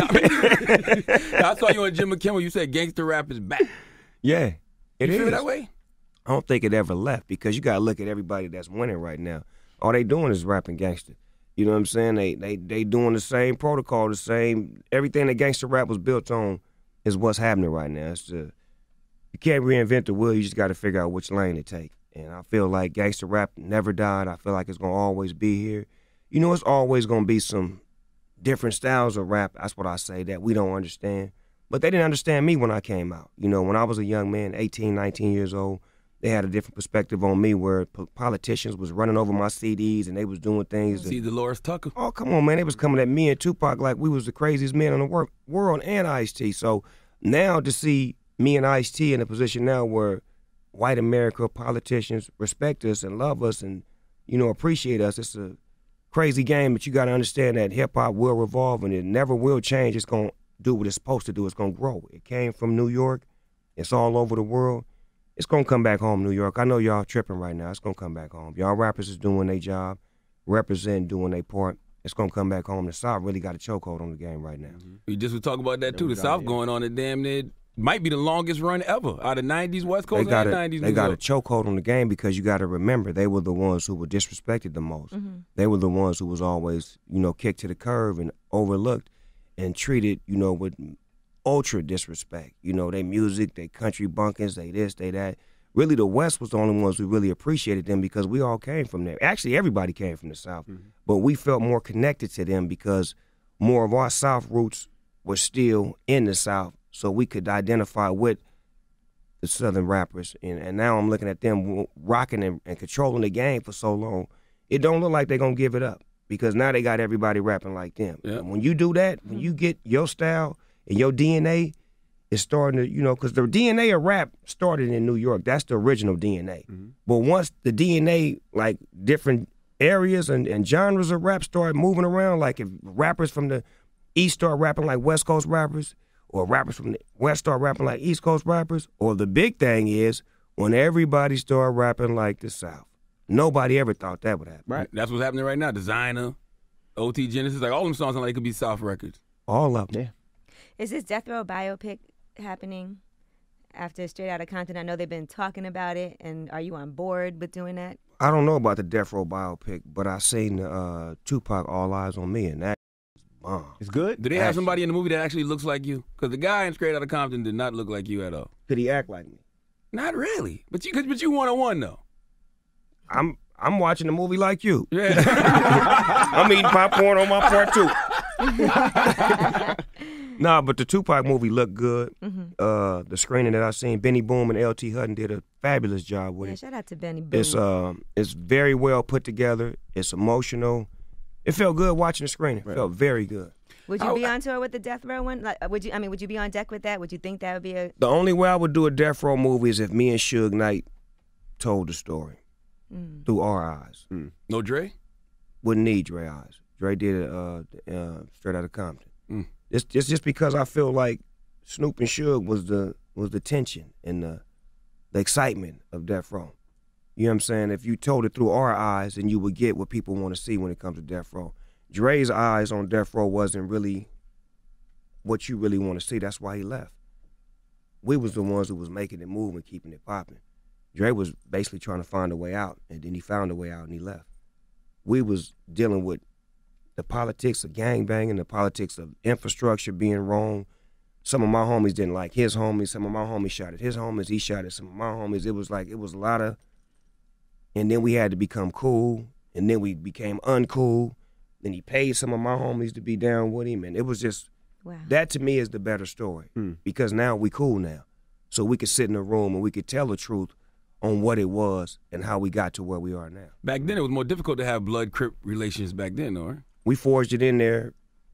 [SPEAKER 3] I saw you on Jim McKimmel. You said gangster rap is back.
[SPEAKER 5] Yeah, it
[SPEAKER 3] You feel
[SPEAKER 5] is.
[SPEAKER 3] that way?
[SPEAKER 5] I don't think it ever left because you gotta look at everybody that's winning right now. All they doing is rapping gangster. You know what I'm saying? They they they doing the same protocol, the same everything that gangster rap was built on is what's happening right now. It's uh, you can't reinvent the wheel. You just got to figure out which lane to take. And I feel like gangster rap never died. I feel like it's gonna always be here. You know, it's always gonna be some different styles of rap. That's what I say that we don't understand. But they didn't understand me when I came out. You know, when I was a young man, eighteen, nineteen years old, they had a different perspective on me where po- politicians was running over my C Ds and they was doing things. that-
[SPEAKER 3] See Dolores Tucker.
[SPEAKER 5] oh, come on, man. They was coming at me and Tupac like we was the craziest men in the wor- world and Ice-T. So now to see me and Ice-T in a position now where white America politicians respect us and love us and, you know, appreciate us, it's a crazy game, but you got to understand that hip-hop will revolve and it never will change. It's going to do what it's supposed to do. It's going to grow. It came from New York. It's all over the world. It's going to come back home, New York. I know y'all tripping right now. It's going to come back home. Y'all rappers is doing their job, representing, doing their part. It's going to come back home. The South really got a chokehold on the game right now.
[SPEAKER 3] We just were talking about that too. The
[SPEAKER 2] doubt,
[SPEAKER 3] South
[SPEAKER 2] yeah.
[SPEAKER 3] going on a damn near might be the longest run ever out of nineties West
[SPEAKER 5] They
[SPEAKER 3] Coast
[SPEAKER 5] got,
[SPEAKER 3] and
[SPEAKER 5] a,
[SPEAKER 3] nineties
[SPEAKER 5] they
[SPEAKER 3] New
[SPEAKER 5] got a
[SPEAKER 3] York.
[SPEAKER 5] chokehold on the game because you got to remember they were the ones who were disrespected the most. They were the ones who was always, you know, kicked to the curb and overlooked and treated, you know, with ultra disrespect. You know, they music, they country bunkers, they this, they that. Really, the West was the only ones who really appreciated them because we all came from there. Actually, everybody came from the South, but we felt more connected to them because more of our South roots were still in the South, so we could identify with the Southern rappers. And, and now I'm looking at them w- rocking and, and controlling the game for so long. It don't look like they're going to give it up because now they got everybody rapping like them.
[SPEAKER 3] Yeah.
[SPEAKER 5] And when you do that, when you get your style and your D N A is starting to, you know, because the D N A of rap started in New York. That's the original D N A. Mm-hmm. But once the D N A, like different areas and, and genres of rap start moving around, like if rappers from the East start rapping like West Coast rappers, or rappers from the West start rapping like East Coast rappers, or the big thing is when everybody start rapping like the South. Nobody ever thought that would happen.
[SPEAKER 3] Right. That's what's happening right now. Designer, O T Genesis, like all them songs sound like they could be South records.
[SPEAKER 5] All of them.
[SPEAKER 2] Yeah.
[SPEAKER 4] Is this Death Row biopic happening after Straight Outta Compton? I know they've been talking about it, and are you on board with doing that?
[SPEAKER 5] I don't know about the Death Row biopic, but I seen uh, Tupac All Eyes on Me, and that bomb.
[SPEAKER 2] It's good?
[SPEAKER 3] Do they have somebody in the movie that actually looks like you? Because the guy in Straight Outta Compton did not look like you at all.
[SPEAKER 5] Could he act like me?
[SPEAKER 3] Not really. But you but you one-on-one, though.
[SPEAKER 5] I'm I'm watching a movie like you.
[SPEAKER 3] Yeah.
[SPEAKER 5] I'm eating popcorn on my part, too. Nah, but the Tupac movie looked good. Mm-hmm. Uh, the screening that I seen, Benny Boom and L T Hutton did a fabulous job with
[SPEAKER 4] yeah,
[SPEAKER 5] it.
[SPEAKER 4] Shout out to Benny Boom.
[SPEAKER 5] It's uh, it's very well put together. It's emotional. It felt good watching the screening. It felt very good.
[SPEAKER 4] Would you be on tour with the Death Row one? Like, would you? I mean, would you be on deck with that? Would you think that would be a?
[SPEAKER 5] The only way I would do a Death Row movie is if me and Suge Knight told the story mm. through our eyes.
[SPEAKER 3] Mm. No Dre?
[SPEAKER 5] Wouldn't need Dre eyes. Dre did it uh, uh, Straight Outta Compton.
[SPEAKER 3] Mm.
[SPEAKER 5] It's, it's just because I feel like Snoop and Suge was the was the tension and the the excitement of Death Row. You know what I'm saying? If you told it through our eyes, then you would get what people want to see when it comes to Death Row. Dre's eyes on Death Row wasn't really what you really want to see. That's why he left. We was the ones who was making it move and keeping it popping. Dre was basically trying to find a way out, and then he found a way out and he left. We was dealing with the politics of gangbanging, the politics of infrastructure being wrong. Some of my homies didn't like his homies. Some of my homies shot at his homies. He shot at some of my homies. It was like, it was a lot of, and then we had to become cool, and then we became uncool. Then he paid some of my homies to be down with him, and it was just, wow. That to me is the better story, mm. because now we cool now. So we could sit in a room and we could tell the truth on what it was and how we got to where we are now.
[SPEAKER 3] Back then, it was more difficult to have blood crip relations back then, though, right?
[SPEAKER 5] We forged it in there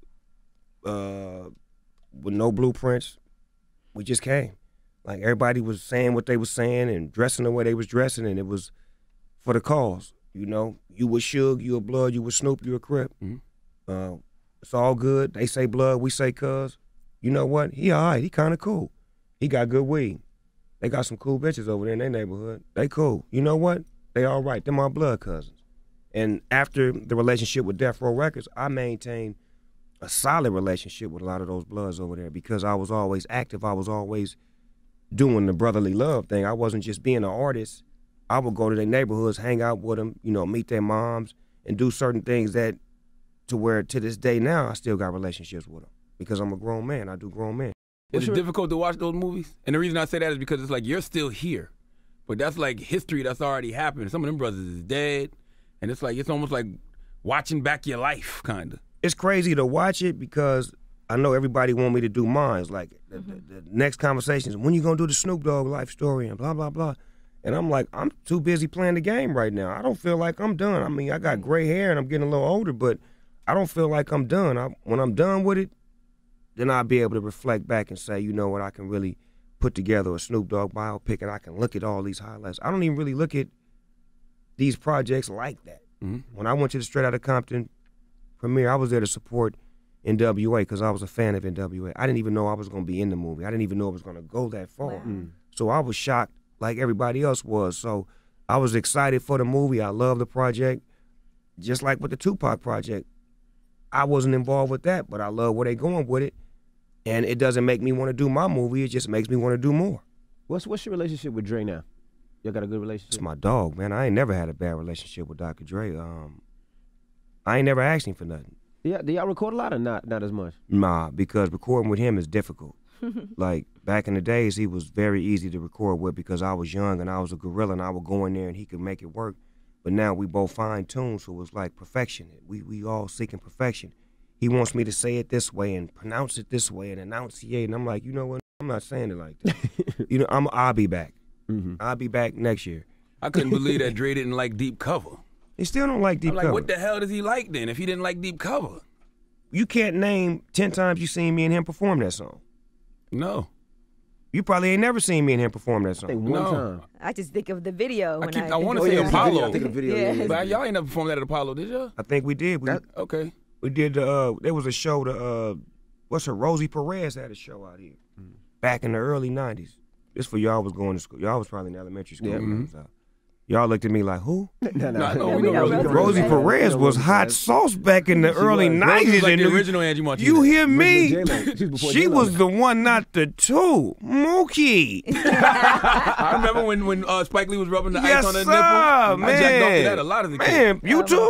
[SPEAKER 5] uh, with no blueprints. We just came. Like, everybody was saying what they was saying and dressing the way they was dressing, and it was for the cause. You know, you was Suge, you a Blood, you was Snoop, you a Crip. Mm-hmm. Uh, it's all good. They say Blood, we say Cuz. You know what? He all right. He kind of cool. He got good weed. They got some cool bitches over there in their neighborhood. They cool. You know what? They all right. Them our blood cousins. And after the relationship with Death Row Records, I maintained a solid relationship with a lot of those Bloods over there because I was always active. I was always doing the brotherly love thing. I wasn't just being an artist. I would go to their neighborhoods, hang out with them, you know, meet their moms, and do certain things that, to where to this day now, I still got relationships with them because I'm a grown man. I do grown men.
[SPEAKER 3] Is it difficult to watch those movies? And the reason I say that is because it's like you're still here, but that's like history that's already happened. Some of them brothers is dead, and it's like it's almost like watching back your life, kind of.
[SPEAKER 5] It's crazy to watch it because I know everybody want me to do mine. Like the, mm-hmm. the, the next conversation is when you gonna do the Snoop Dogg life story and blah blah blah. And I'm like, I'm too busy playing the game right now. I don't feel like I'm done. I mean, I got gray hair and I'm getting a little older, but I don't feel like I'm done. I, when I'm done with it, then I'll be able to reflect back and say, you know what, I can really put together a Snoop Dogg biopic and I can look at all these highlights. I don't even really look at these projects like that. Mm-hmm. When I went to the Straight Outta Compton premiere, I was there to support N W A because I was a fan of N W A. I didn't even know I was going to be in the movie. I didn't even know it was going to go that far. Wow. Mm. So I was shocked like everybody else was. So I was excited for the movie. I love the project. Just like with the Tupac project. I wasn't involved with that, but I love where they're going with it. And it doesn't make me want to do my movie. It just makes me want to do more.
[SPEAKER 2] What's what's your relationship with Dre now? Y'all got a good relationship?
[SPEAKER 5] It's my dog, man. I ain't never had a bad relationship with Doctor Dre. Um, I ain't never asked him for nothing.
[SPEAKER 2] Yeah, do y'all record a lot or not? Not as much?
[SPEAKER 5] Nah, because recording with him is difficult. Like, back in the days, he was very easy to record with because I was young and I was a gorilla and I would go in there and he could make it work. But now we both fine-tuned, so it was like perfection. We we all seeking perfection. He wants me to say it this way and pronounce it this way and enunciate, and I'm like, you know what? I'm not saying it like that. you know, I'm, I'll be back. Mm-hmm. I'll be back next year.
[SPEAKER 3] I couldn't believe that Dre didn't like deep cover.
[SPEAKER 5] He still don't like deep
[SPEAKER 3] I'm like,
[SPEAKER 5] cover.
[SPEAKER 3] what the hell does he like then if he didn't like deep cover?
[SPEAKER 5] You can't name ten times you seen me and him perform that song.
[SPEAKER 3] No.
[SPEAKER 5] You probably ain't never seen me and him perform that
[SPEAKER 2] I
[SPEAKER 5] song.
[SPEAKER 2] think one
[SPEAKER 3] No.
[SPEAKER 2] time.
[SPEAKER 4] I just think of the video.
[SPEAKER 3] I
[SPEAKER 4] When
[SPEAKER 3] keep.
[SPEAKER 4] I,
[SPEAKER 3] I,
[SPEAKER 4] think
[SPEAKER 3] want to
[SPEAKER 4] of
[SPEAKER 3] say
[SPEAKER 2] yeah,
[SPEAKER 4] it.
[SPEAKER 2] it's a video.
[SPEAKER 3] Apollo.
[SPEAKER 2] I think a video,
[SPEAKER 4] Yeah.
[SPEAKER 2] yeah.
[SPEAKER 3] But y'all ain't never performed that at Apollo, did y'all?
[SPEAKER 5] I think we did. We
[SPEAKER 2] That-
[SPEAKER 3] Okay.
[SPEAKER 5] we did the. Uh, there was a show. The uh, what's her? Rosie Perez had a show out here back in the early nineties. This for y'all was going to school. Y'all was probably in elementary school.
[SPEAKER 2] Yeah.
[SPEAKER 5] when it was out. Y'all looked at me like, who?
[SPEAKER 2] No,
[SPEAKER 3] No, I know,
[SPEAKER 4] Yeah,
[SPEAKER 3] we
[SPEAKER 4] we
[SPEAKER 3] know
[SPEAKER 4] know
[SPEAKER 3] Rosie.
[SPEAKER 4] Rosie
[SPEAKER 5] Rosie
[SPEAKER 4] Perez.
[SPEAKER 5] Perez
[SPEAKER 2] You know
[SPEAKER 5] was
[SPEAKER 2] Rosie
[SPEAKER 5] hot
[SPEAKER 2] Perez.
[SPEAKER 5] sauce back in the
[SPEAKER 2] She
[SPEAKER 5] early
[SPEAKER 2] was.
[SPEAKER 3] Rosie
[SPEAKER 5] nineties.
[SPEAKER 3] was like
[SPEAKER 5] and
[SPEAKER 3] the
[SPEAKER 5] the-
[SPEAKER 3] original Angie Martinez.
[SPEAKER 5] You hear me?
[SPEAKER 2] J-Lo. She was before
[SPEAKER 5] She
[SPEAKER 2] J-Lo.
[SPEAKER 5] was the one, not the two. Mookie.
[SPEAKER 3] I remember when when uh, Spike Lee was rubbing the
[SPEAKER 5] Yes,
[SPEAKER 3] ice on her
[SPEAKER 5] sir,
[SPEAKER 3] nipple. I
[SPEAKER 5] man.
[SPEAKER 3] jacked off to that a lot as a kid.
[SPEAKER 5] Man, you
[SPEAKER 4] Oh
[SPEAKER 5] too?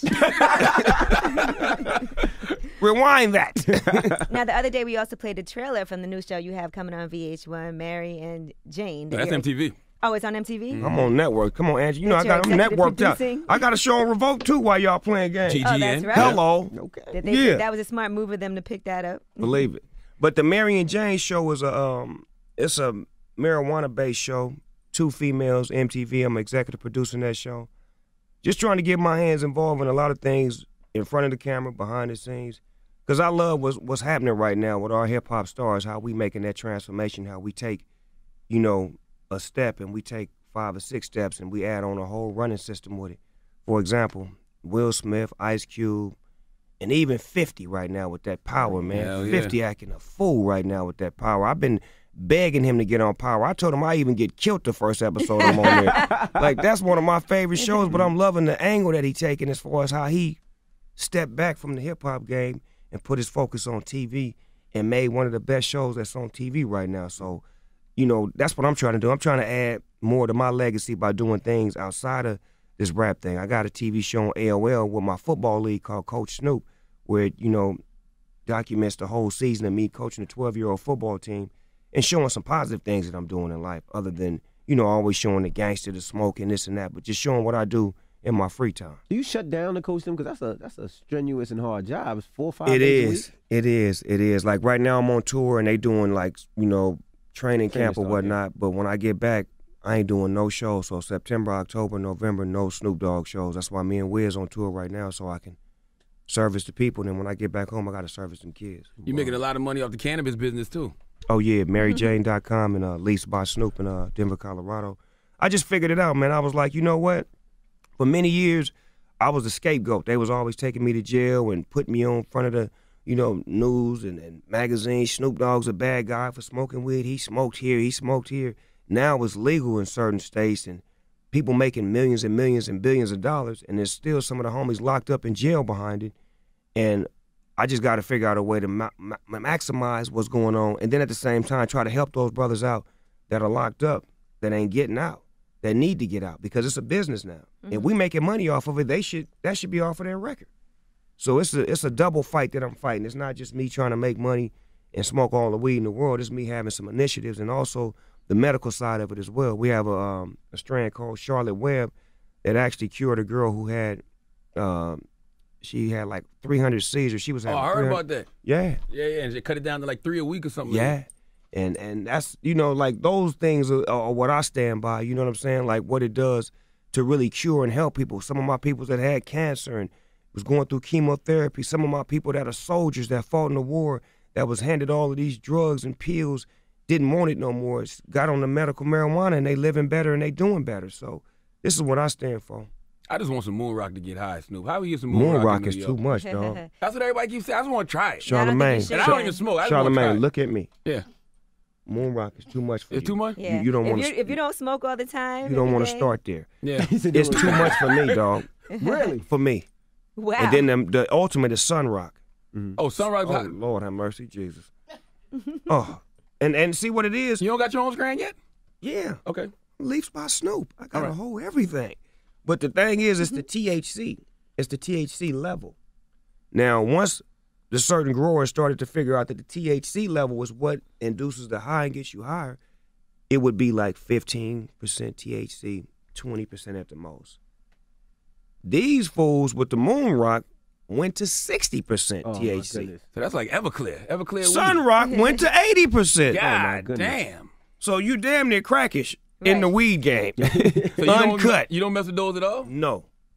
[SPEAKER 4] my gosh.
[SPEAKER 5] Rewind that.
[SPEAKER 4] Now, the other day we also played the trailer from the new show you have coming on V H one, Mary and Jane. Did
[SPEAKER 3] That's
[SPEAKER 4] you-
[SPEAKER 3] M T V.
[SPEAKER 4] Oh, it's on M T V?
[SPEAKER 5] I'm on network. Come on, Angie. You know I
[SPEAKER 4] That you're
[SPEAKER 5] got I'm
[SPEAKER 4] executive
[SPEAKER 5] networked out.
[SPEAKER 4] producing?
[SPEAKER 5] I got a show on Revoke too while y'all playing games.
[SPEAKER 3] G G N.
[SPEAKER 4] Oh, that's right.
[SPEAKER 5] Hello.
[SPEAKER 2] Okay.
[SPEAKER 4] Did they,
[SPEAKER 5] Yeah.
[SPEAKER 4] That was a smart move of them to pick that up.
[SPEAKER 5] Believe it. But the Mary and Jane show is a um it's a marijuana based show. Two females, M T V. I'm executive producing that show. Just trying to get my hands involved in a lot of things in front of the camera, behind the scenes. Cause I love what's what's happening right now with our hip hop stars, how we making that transformation, how we take, you know, a step and we take five or six steps and we add on a whole running system with it. For example, Will Smith, Ice Cube, and even fifty right now with that power, man.
[SPEAKER 3] Hell yeah.
[SPEAKER 5] fifty acting a fool right now with that power. I've been begging him to get on Power. I told him I even get killed the first episode I'm on there. Like, that's one of my favorite shows, but I'm loving the angle that he taking as far as how he stepped back from the hip-hop game and put his focus on T V and made one of the best shows that's on T V right now. So, you know, that's what I'm trying to do. I'm trying to add more to my legacy by doing things outside of this rap thing. I got a T V show on A O L with my football league called Coach Snoop, where it, you know, documents the whole season of me coaching a twelve-year-old football team and showing some positive things that I'm doing in life other than, you know, always showing the gangster, the smoke, and this and that, but just showing what I do in my free time.
[SPEAKER 2] Do you shut down to coach them? Because that's a that's a strenuous and hard job. It's four or five
[SPEAKER 5] It
[SPEAKER 2] days a
[SPEAKER 5] is.
[SPEAKER 2] week.
[SPEAKER 5] It is. It is. Like right now I'm on tour and they doing like, you know, training
[SPEAKER 2] Training
[SPEAKER 5] camp or
[SPEAKER 2] stuff,
[SPEAKER 5] whatnot. But when I get back, I ain't doing no shows. So September, October, November, no Snoop Dogg shows. That's why me and Wiz on tour right now so I can service the people. Then when I get back home, I got to service them kids.
[SPEAKER 3] You making a lot of money off the cannabis business too.
[SPEAKER 5] Oh, yeah, Mary Jane dot com and uh, leased by Snoop in uh, Denver, Colorado. I just figured it out, man. I was like, you know what? For many years, I was the scapegoat. They was always taking me to jail and putting me on front of the, you know, news and, and magazines. Snoop Dogg's a bad guy for smoking weed. He smoked here. He smoked here. Now it's legal in certain states and people making millions and millions and billions of dollars, and there's still some of the homies locked up in jail behind it. And I just got to figure out a way to ma- ma- maximize what's going on, and then at the same time try to help those brothers out that are locked up, that ain't getting out, that need to get out, because it's a business now.
[SPEAKER 4] Mm-hmm.
[SPEAKER 5] If we making money off of it, they should that should be off of their record. So it's a it's a double fight that I'm fighting. It's not just me trying to make money and smoke all the weed in the world. It's me having some initiatives and also the medical side of it as well. We have a um, a strand called Charlotte Webb that actually cured a girl who had. Um, She had like three hundred seizures. She was
[SPEAKER 3] Oh,
[SPEAKER 5] having
[SPEAKER 3] I heard
[SPEAKER 5] three hundred
[SPEAKER 3] about that.
[SPEAKER 5] Yeah,
[SPEAKER 3] Yeah, yeah, and they cut it down to like three a week or something.
[SPEAKER 5] yeah. And and that's, you know, like those things are, are what I stand by, you know what I'm saying? Like what it does to really cure and help people. Some of my people that had cancer and was going through chemotherapy, some of my people that are soldiers that fought in the war that was handed all of these drugs and pills, didn't want it no more. It's got on the medical marijuana and they living better and they doing better. So this is what I stand for.
[SPEAKER 3] I just want some moon rock to get high, Snoop. How we get some moon,
[SPEAKER 5] Moon
[SPEAKER 3] rock?
[SPEAKER 5] rock
[SPEAKER 3] in
[SPEAKER 5] is
[SPEAKER 3] New
[SPEAKER 5] too
[SPEAKER 3] York?
[SPEAKER 5] much, dog.
[SPEAKER 3] That's what everybody keeps saying. I just want to try it.
[SPEAKER 4] No, I don't think you
[SPEAKER 5] Charlemagne.
[SPEAKER 4] should.
[SPEAKER 3] And I don't even smoke. I just want to try
[SPEAKER 5] Charlemagne,
[SPEAKER 3] it.
[SPEAKER 5] look at me.
[SPEAKER 3] Yeah.
[SPEAKER 5] Moon rock is too much for you.
[SPEAKER 3] It's too much?
[SPEAKER 4] Yeah.
[SPEAKER 5] You, you don't
[SPEAKER 4] if
[SPEAKER 5] want
[SPEAKER 4] you
[SPEAKER 5] to.
[SPEAKER 4] if you don't smoke all the time,
[SPEAKER 5] You don't
[SPEAKER 4] every
[SPEAKER 5] want to
[SPEAKER 4] day-
[SPEAKER 5] start there.
[SPEAKER 3] Yeah.
[SPEAKER 2] He said
[SPEAKER 5] It's
[SPEAKER 2] they
[SPEAKER 5] too
[SPEAKER 2] were-
[SPEAKER 5] much for me, dog.
[SPEAKER 2] Really?
[SPEAKER 5] For me.
[SPEAKER 4] Wow.
[SPEAKER 5] And then the, the ultimate is sun rock.
[SPEAKER 3] Oh, sunrise.
[SPEAKER 5] Oh Lord have mercy, Jesus. Oh, and and see what it is.
[SPEAKER 3] You don't got your own strand yet?
[SPEAKER 5] Yeah,
[SPEAKER 3] Okay.
[SPEAKER 5] Leafs by Snoop. I got
[SPEAKER 3] All
[SPEAKER 5] a
[SPEAKER 3] right.
[SPEAKER 5] whole everything. But the thing is, it's the T H C. It's the T H C level. Now, once the certain growers started to figure out that the T H C level is what induces the high and gets you higher, it would be like fifteen percent T H C, twenty percent at the most. These fools with the moon rock went to sixty percent
[SPEAKER 2] Oh, my
[SPEAKER 5] T H C.
[SPEAKER 2] goodness.
[SPEAKER 3] So that's like Everclear. Everclear.
[SPEAKER 5] Sun
[SPEAKER 3] weed.
[SPEAKER 5] rock went to eighty percent.
[SPEAKER 3] God
[SPEAKER 2] goodness.
[SPEAKER 3] damn.
[SPEAKER 5] So you damn near crackish in
[SPEAKER 4] Right.
[SPEAKER 5] the weed game.
[SPEAKER 3] So you
[SPEAKER 5] Uncut.
[SPEAKER 3] Don't, you don't mess with those at all?
[SPEAKER 5] No.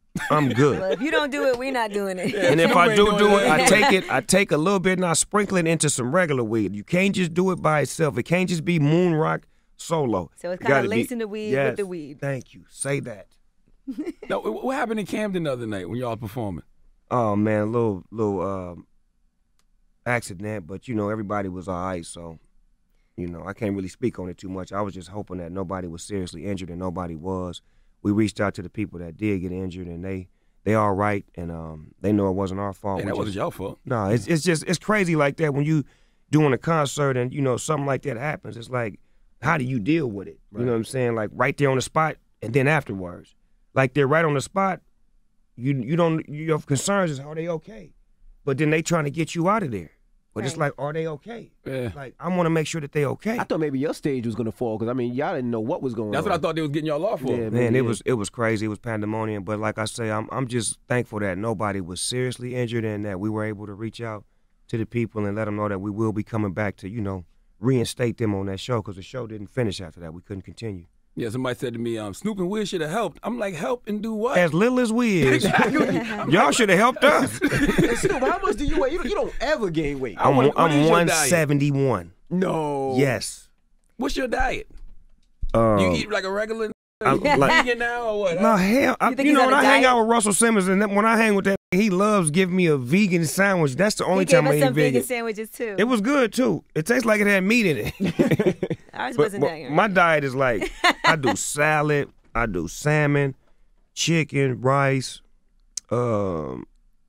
[SPEAKER 5] I'm good.
[SPEAKER 4] Well, if you don't do it, we're not doing it.
[SPEAKER 5] And if I
[SPEAKER 3] ain't
[SPEAKER 5] do
[SPEAKER 3] doing
[SPEAKER 5] do it,
[SPEAKER 3] that.
[SPEAKER 5] I take it. I take a little bit and I sprinkle it into some regular weed. You can't just do it by itself. It can't just be moon rock solo.
[SPEAKER 4] So it's
[SPEAKER 5] You
[SPEAKER 4] kind
[SPEAKER 5] gotta
[SPEAKER 4] of
[SPEAKER 5] be-
[SPEAKER 4] lacing the weed
[SPEAKER 5] Yes,
[SPEAKER 4] with the weed.
[SPEAKER 5] Thank you. Say that.
[SPEAKER 3] No, what happened in Camden the other night when y'all was performing?
[SPEAKER 5] Oh man, a little little um, accident, but you know everybody was all right. So, you know I can't really speak on it too much. I was just hoping that nobody was seriously injured, and nobody was. We reached out to the people that did get injured, and they they all right, and um, they know it wasn't our fault.
[SPEAKER 3] Hey,
[SPEAKER 5] We
[SPEAKER 3] that
[SPEAKER 5] just-
[SPEAKER 3] wasn't your fault.
[SPEAKER 5] No, it's it's just it's crazy like that when you doing a concert and you know something like that happens. It's like, how do you deal with it? You know what I'm saying? Like right there on the spot, and then afterwards, like they're right on the spot. You you don't your concerns is are they okay, but then they trying to get you out of there. But it's
[SPEAKER 4] Right.
[SPEAKER 5] like, are they okay?
[SPEAKER 3] Yeah.
[SPEAKER 5] Like I want to make sure that they okay.
[SPEAKER 2] I thought maybe your stage was gonna fall because I mean y'all didn't know what was going
[SPEAKER 3] That's
[SPEAKER 2] on.
[SPEAKER 3] what I thought they was getting y'all off for.
[SPEAKER 2] Yeah,
[SPEAKER 5] Man,
[SPEAKER 2] maybe,
[SPEAKER 5] it
[SPEAKER 2] yeah.
[SPEAKER 5] was it was crazy. It was pandemonium. But like I say, I'm I'm just thankful that nobody was seriously injured and that we were able to reach out to the people and let them know that we will be coming back to you know reinstate them on that show because the show didn't finish after that. We couldn't continue.
[SPEAKER 3] Yeah, somebody said to me, um, Snoop and Wiz should have helped. I'm like, help and do what?
[SPEAKER 5] As little as we is, y'all should have helped us.
[SPEAKER 2] Hey, Snoop, how much do you weigh? You, you don't ever gain weight.
[SPEAKER 5] I'm,
[SPEAKER 3] what- what is
[SPEAKER 5] I'm
[SPEAKER 3] your
[SPEAKER 5] one
[SPEAKER 3] diet?
[SPEAKER 5] seventy-one.
[SPEAKER 2] No.
[SPEAKER 5] Yes.
[SPEAKER 3] What's your diet?
[SPEAKER 5] Um,
[SPEAKER 3] You eat like a regular
[SPEAKER 5] I'm
[SPEAKER 3] you
[SPEAKER 5] like-
[SPEAKER 3] vegan now or what?
[SPEAKER 5] No, hell, I,
[SPEAKER 4] You
[SPEAKER 5] you,
[SPEAKER 4] think he's
[SPEAKER 5] know
[SPEAKER 4] on
[SPEAKER 5] when
[SPEAKER 4] a
[SPEAKER 5] I hang
[SPEAKER 4] diet?
[SPEAKER 5] out with Russell Simmons and then when I hang with that, he loves giving me a vegan sandwich. That's the only
[SPEAKER 4] He gave
[SPEAKER 5] time I
[SPEAKER 4] us
[SPEAKER 5] eat
[SPEAKER 4] some
[SPEAKER 5] vegan.
[SPEAKER 4] vegan sandwiches too.
[SPEAKER 5] It was good too. It tastes like it had meat in it.
[SPEAKER 4] Ours
[SPEAKER 5] But-
[SPEAKER 4] wasn't
[SPEAKER 5] but
[SPEAKER 4] that good.
[SPEAKER 5] my diet is like I do salad, I do salmon, chicken, rice, um,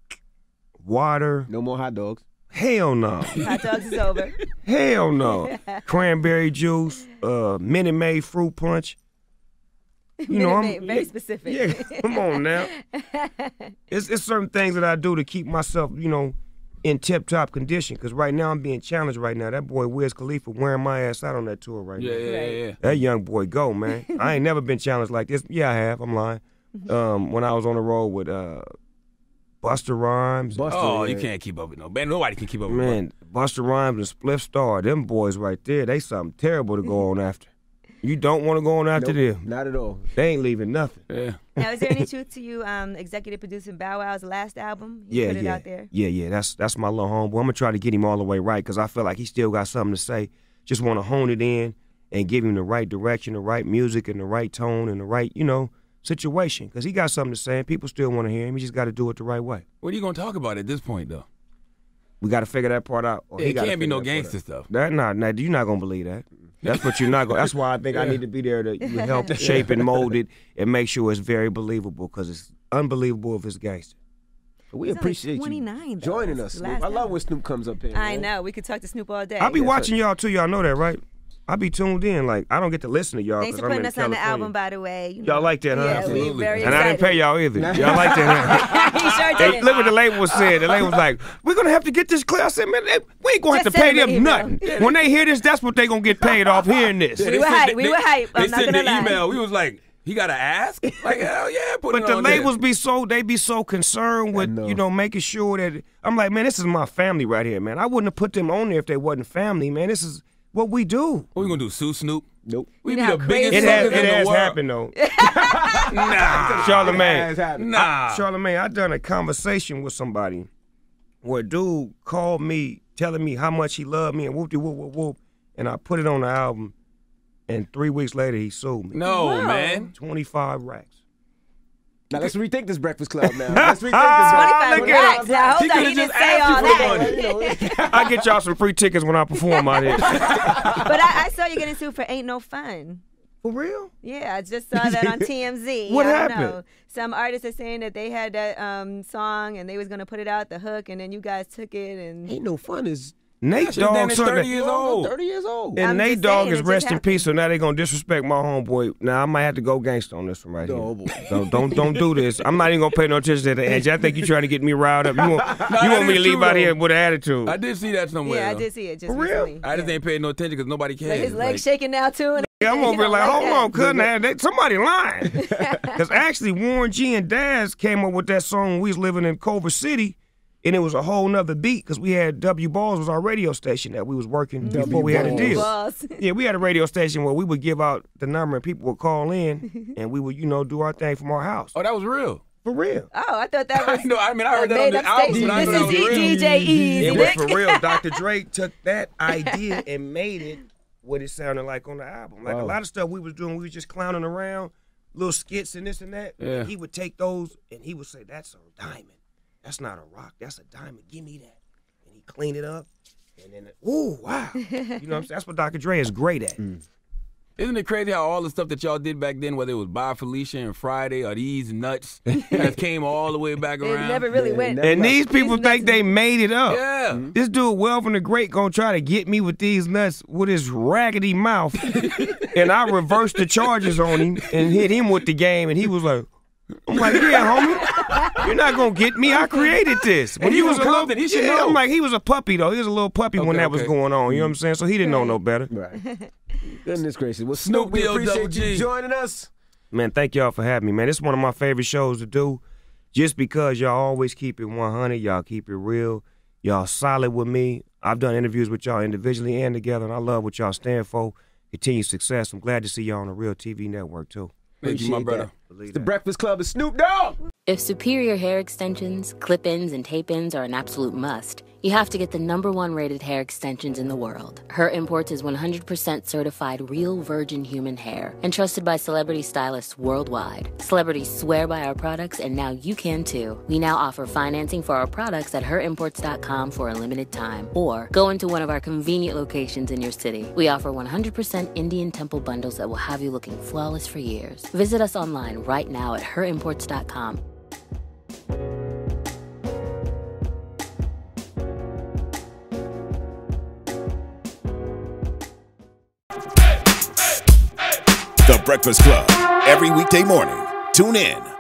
[SPEAKER 5] water.
[SPEAKER 2] No more hot dogs.
[SPEAKER 5] Hell no.
[SPEAKER 4] Hot dogs is over.
[SPEAKER 5] Hell no. Cranberry juice, uh, Minute Maid fruit punch. You know, I'm
[SPEAKER 4] Minute Maid, very specific.
[SPEAKER 5] Yeah, come on now. It's it's certain things that I do to keep myself, you know, in tip top condition. Cause right now I'm being challenged right now. That boy Wiz Khalifa wearing my ass out on that tour right
[SPEAKER 3] Yeah,
[SPEAKER 5] now.
[SPEAKER 3] yeah, yeah, yeah.
[SPEAKER 5] That young boy go, man. I ain't never been challenged like this. Yeah, I have. I'm lying. Um, when I was on the road with uh, Busta Rhymes.
[SPEAKER 2] Busta,
[SPEAKER 3] Oh, you
[SPEAKER 2] yeah.
[SPEAKER 3] can't keep up with no man. Nobody can keep up with
[SPEAKER 5] Man, Busta Rhymes and Spliff Star, them boys right there, they something terrible to go on after. You don't want to go on after
[SPEAKER 2] Nope,
[SPEAKER 5] them.
[SPEAKER 2] not at all.
[SPEAKER 5] They ain't leaving nothing.
[SPEAKER 3] one. Yeah.
[SPEAKER 4] Now, is there any truth to you um, executive producing Bow Wow's last album? You
[SPEAKER 5] Yeah,
[SPEAKER 4] put it
[SPEAKER 5] yeah,
[SPEAKER 4] out there.
[SPEAKER 5] yeah, yeah. That's that's my little homeboy. I'm gonna try to get him all the way right because I feel like he still got something to say. Just want to hone it in and give him the right direction, the right music, and the right tone, and the right, you know, situation. Because he got something to say, and people still want to hear him. He just got to do it the right way.
[SPEAKER 3] What are you gonna talk about at this point though?
[SPEAKER 5] We got to figure that part out. or he
[SPEAKER 3] It
[SPEAKER 5] gotta
[SPEAKER 3] can't be
[SPEAKER 5] figure
[SPEAKER 3] no
[SPEAKER 5] that part
[SPEAKER 3] gangster
[SPEAKER 5] out.
[SPEAKER 3] stuff.
[SPEAKER 5] That nah, nah, you're not gonna believe that. That's what you're not gonna. That's why I think I need to be there to you help shape and mold it and make sure it's very believable because it's unbelievable if it's gangster.
[SPEAKER 2] We
[SPEAKER 4] He's only
[SPEAKER 2] appreciate you
[SPEAKER 4] twenty-nine, though.
[SPEAKER 2] joining
[SPEAKER 4] That's
[SPEAKER 2] us,
[SPEAKER 4] the
[SPEAKER 2] Snoop.
[SPEAKER 4] last
[SPEAKER 2] I love
[SPEAKER 4] album.
[SPEAKER 2] when Snoop comes up here.
[SPEAKER 4] I
[SPEAKER 2] man.
[SPEAKER 4] know. We could talk to Snoop all day.
[SPEAKER 5] I be
[SPEAKER 2] Yeah,
[SPEAKER 5] watching y'all too. Y'all know that, right? I be tuned in. Like I don't get to listen to y'all
[SPEAKER 4] Thanks
[SPEAKER 5] because
[SPEAKER 4] for
[SPEAKER 5] I'm
[SPEAKER 4] putting
[SPEAKER 5] in
[SPEAKER 4] us on the
[SPEAKER 5] California.
[SPEAKER 4] album, by the way. You know.
[SPEAKER 5] Y'all like that, huh?
[SPEAKER 4] Yeah,
[SPEAKER 3] Absolutely.
[SPEAKER 4] we very
[SPEAKER 5] And I didn't pay
[SPEAKER 4] excited.
[SPEAKER 5] y'all either. Y'all like that?
[SPEAKER 4] he sure
[SPEAKER 5] Hey,
[SPEAKER 4] didn't.
[SPEAKER 5] look what the label said. The label was like, "We're gonna have to get this clear." I said, "Man, they- we ain't gonna have
[SPEAKER 4] Just
[SPEAKER 5] to pay
[SPEAKER 4] send them
[SPEAKER 5] them
[SPEAKER 4] an
[SPEAKER 5] nothing.
[SPEAKER 4] email.
[SPEAKER 5] When they hear this, that's what they gonna get paid off hearing this."
[SPEAKER 3] Yeah,
[SPEAKER 4] We
[SPEAKER 3] they
[SPEAKER 4] were
[SPEAKER 3] sent
[SPEAKER 4] hype.
[SPEAKER 3] the-
[SPEAKER 4] We
[SPEAKER 3] they-
[SPEAKER 4] were hype. I'm
[SPEAKER 3] They
[SPEAKER 4] not
[SPEAKER 3] sent
[SPEAKER 4] gonna
[SPEAKER 3] the
[SPEAKER 4] lie.
[SPEAKER 3] email. We was like, he gotta ask. Like hell yeah, put
[SPEAKER 5] But
[SPEAKER 3] it
[SPEAKER 5] the
[SPEAKER 3] on there.
[SPEAKER 5] labels be so they be so concerned with
[SPEAKER 2] know.
[SPEAKER 5] you know making sure that I'm like, man, this is my family right here, man. I wouldn't have put them on there if they wasn't family, man. This is what we do.
[SPEAKER 3] What we gonna do? Sue Snoop?
[SPEAKER 2] Nope.
[SPEAKER 3] We
[SPEAKER 4] You
[SPEAKER 3] be
[SPEAKER 4] know
[SPEAKER 3] the
[SPEAKER 4] how
[SPEAKER 3] biggest
[SPEAKER 4] crazy
[SPEAKER 5] It has,
[SPEAKER 3] suckers
[SPEAKER 5] it
[SPEAKER 3] in the
[SPEAKER 5] has
[SPEAKER 3] world.
[SPEAKER 5] happened though.
[SPEAKER 3] Nah,
[SPEAKER 5] Charlemagne.
[SPEAKER 2] It has happened.
[SPEAKER 3] nah.
[SPEAKER 5] Charlemagne, I done a conversation with somebody where a dude called me telling me how much he loved me and whoop de whoop whoop whoop, and I put it on the album, and three weeks later he sued me.
[SPEAKER 3] No,
[SPEAKER 4] Wow.
[SPEAKER 3] man.
[SPEAKER 5] twenty-five racks.
[SPEAKER 2] Now let's rethink this Breakfast Club now. Let's rethink this.
[SPEAKER 4] twenty-five
[SPEAKER 5] Look at
[SPEAKER 4] racks. Now, hold
[SPEAKER 3] He
[SPEAKER 4] on.
[SPEAKER 3] could've
[SPEAKER 4] He
[SPEAKER 3] just
[SPEAKER 4] didn't say
[SPEAKER 3] asked
[SPEAKER 4] all
[SPEAKER 3] you for the
[SPEAKER 4] that.
[SPEAKER 3] money.
[SPEAKER 2] You know,
[SPEAKER 5] I get y'all some free tickets when I perform out here.
[SPEAKER 4] But I, I saw you getting sued for Ain't No Fun.
[SPEAKER 5] For real?
[SPEAKER 4] Yeah, I just saw that on T M Z.
[SPEAKER 5] What
[SPEAKER 4] I don't
[SPEAKER 5] happened?
[SPEAKER 4] know. Some artists are saying that they had that um, song and they was gonna put it out, the hook, and then you guys took it and
[SPEAKER 2] ain't no fun is
[SPEAKER 5] Nate
[SPEAKER 3] Shit, damn,
[SPEAKER 5] Dogg
[SPEAKER 3] it's
[SPEAKER 5] took
[SPEAKER 3] thirty
[SPEAKER 5] that-
[SPEAKER 3] years old.
[SPEAKER 2] thirty years old.
[SPEAKER 5] And
[SPEAKER 4] I'm
[SPEAKER 5] Nate
[SPEAKER 4] just
[SPEAKER 5] Dogg
[SPEAKER 4] saying,
[SPEAKER 5] is
[SPEAKER 4] it just
[SPEAKER 5] rest in
[SPEAKER 4] happened.
[SPEAKER 5] peace, so now they gonna disrespect my homeboy. Now I might have to go gangster on this one right
[SPEAKER 2] Oh,
[SPEAKER 5] here.
[SPEAKER 2] boy.
[SPEAKER 5] So don't don't do this. I'm not even gonna pay no attention to the edge. I think you trying to get me riled up. You want, you
[SPEAKER 3] that
[SPEAKER 5] want me to
[SPEAKER 3] is
[SPEAKER 5] leave
[SPEAKER 3] true,
[SPEAKER 5] out
[SPEAKER 3] though.
[SPEAKER 5] here with an attitude.
[SPEAKER 3] I did see that somewhere.
[SPEAKER 4] yeah, I
[SPEAKER 3] though.
[SPEAKER 4] did see it just
[SPEAKER 5] For real?
[SPEAKER 4] recently.
[SPEAKER 3] I just
[SPEAKER 4] yeah.
[SPEAKER 3] ain't paying no attention because nobody cares.
[SPEAKER 4] Like his legs
[SPEAKER 3] Like,
[SPEAKER 4] shaking now too. And
[SPEAKER 5] Yeah, I'm
[SPEAKER 4] you
[SPEAKER 5] over here
[SPEAKER 4] don't
[SPEAKER 5] like, hold
[SPEAKER 4] that.
[SPEAKER 5] on, cuz now they- somebody lying. Because actually, Warren G and Daz came up with that song when we was living in Culver City, and it was a whole nother beat because we had W Balls was our radio station that we was working before we had a
[SPEAKER 2] Balls.
[SPEAKER 5] deal.
[SPEAKER 4] Balls.
[SPEAKER 5] Yeah, we had a radio station where we would give out the number and people would call in, and we would, you know, do our thing from our house.
[SPEAKER 3] oh, that was real.
[SPEAKER 5] for real.
[SPEAKER 4] Oh, I thought that was.
[SPEAKER 3] I know. I mean, I heard
[SPEAKER 4] a
[SPEAKER 3] that on the
[SPEAKER 4] made-up
[SPEAKER 3] album,
[SPEAKER 4] station.
[SPEAKER 3] but I
[SPEAKER 4] This
[SPEAKER 3] know that
[SPEAKER 4] is
[SPEAKER 3] was real.
[SPEAKER 4] D J Easy.
[SPEAKER 5] It was
[SPEAKER 4] Nick.
[SPEAKER 5] for real. Doctor Dre took that idea and made it what it sounded like on the album. Like
[SPEAKER 2] Wow.
[SPEAKER 5] a lot of stuff we was doing, we was just clowning around, little skits and this and that.
[SPEAKER 3] Yeah.
[SPEAKER 5] He would take those and he would say, "That's a diamond. That's not a rock. That's a diamond. Give me that." And he clean it up. And then, ooh, wow. You know what I'm saying? That's what Doctor Dre is great at.
[SPEAKER 2] Mm.
[SPEAKER 3] Isn't it crazy how all the stuff that y'all did back then, whether it was Bye Felicia and Friday or These Nuts, has came all the way back
[SPEAKER 4] It
[SPEAKER 3] around?
[SPEAKER 4] never really
[SPEAKER 2] Yeah,
[SPEAKER 4] went.
[SPEAKER 2] never-
[SPEAKER 5] And these people
[SPEAKER 4] These
[SPEAKER 5] think
[SPEAKER 4] nuts-
[SPEAKER 5] they made it up.
[SPEAKER 3] Yeah.
[SPEAKER 5] This dude, Welvin the Great, gonna try to get me with these nuts with his raggedy mouth. And I reversed the charges on him and hit him with the game, and he was like, I'm like, yeah, homie, you're not gonna get me. I created this. When
[SPEAKER 3] And
[SPEAKER 5] he
[SPEAKER 3] he
[SPEAKER 5] was
[SPEAKER 3] from
[SPEAKER 5] a little,
[SPEAKER 3] Compton, he should
[SPEAKER 5] yeah,
[SPEAKER 3] know.
[SPEAKER 5] I'm like, he was a puppy though. He was a little puppy when
[SPEAKER 3] Okay,
[SPEAKER 5] that was
[SPEAKER 3] okay.
[SPEAKER 5] going on. You know what I'm saying? So he didn't know no better.
[SPEAKER 2] Right. Goodness gracious. Well, Snoop,
[SPEAKER 3] Snoop
[SPEAKER 2] we
[SPEAKER 3] D O
[SPEAKER 2] appreciate
[SPEAKER 3] double G.
[SPEAKER 2] you joining us.
[SPEAKER 5] Man, thank y'all for having me, man. It's one of my favorite shows to do, just because y'all always keep it one hundred. Y'all keep it real. Y'all solid with me. I've done interviews with y'all individually and together, and I love what y'all stand for. Continued success. I'm glad to see y'all on the Real T V network too.
[SPEAKER 3] Thank you, my
[SPEAKER 2] Appreciate
[SPEAKER 3] brother.
[SPEAKER 2] that.
[SPEAKER 5] Believe
[SPEAKER 2] It's the
[SPEAKER 5] that.
[SPEAKER 2] Breakfast Club. It's Snoop Dogg.
[SPEAKER 6] If superior hair extensions, clip-ins, and tape-ins are an absolute must, you have to get the number one rated hair extensions in the world. Her Imports is one hundred percent certified real virgin human hair and trusted by celebrity stylists worldwide. Celebrities swear by our products, and now you can too. We now offer financing for our products at her imports dot com for a limited time, or go into one of our convenient locations in your city. We offer one hundred percent Indian Temple bundles that will have you looking flawless for years. Visit us online right now at her imports dot com.
[SPEAKER 1] The Breakfast Club. Every weekday morning. Tune in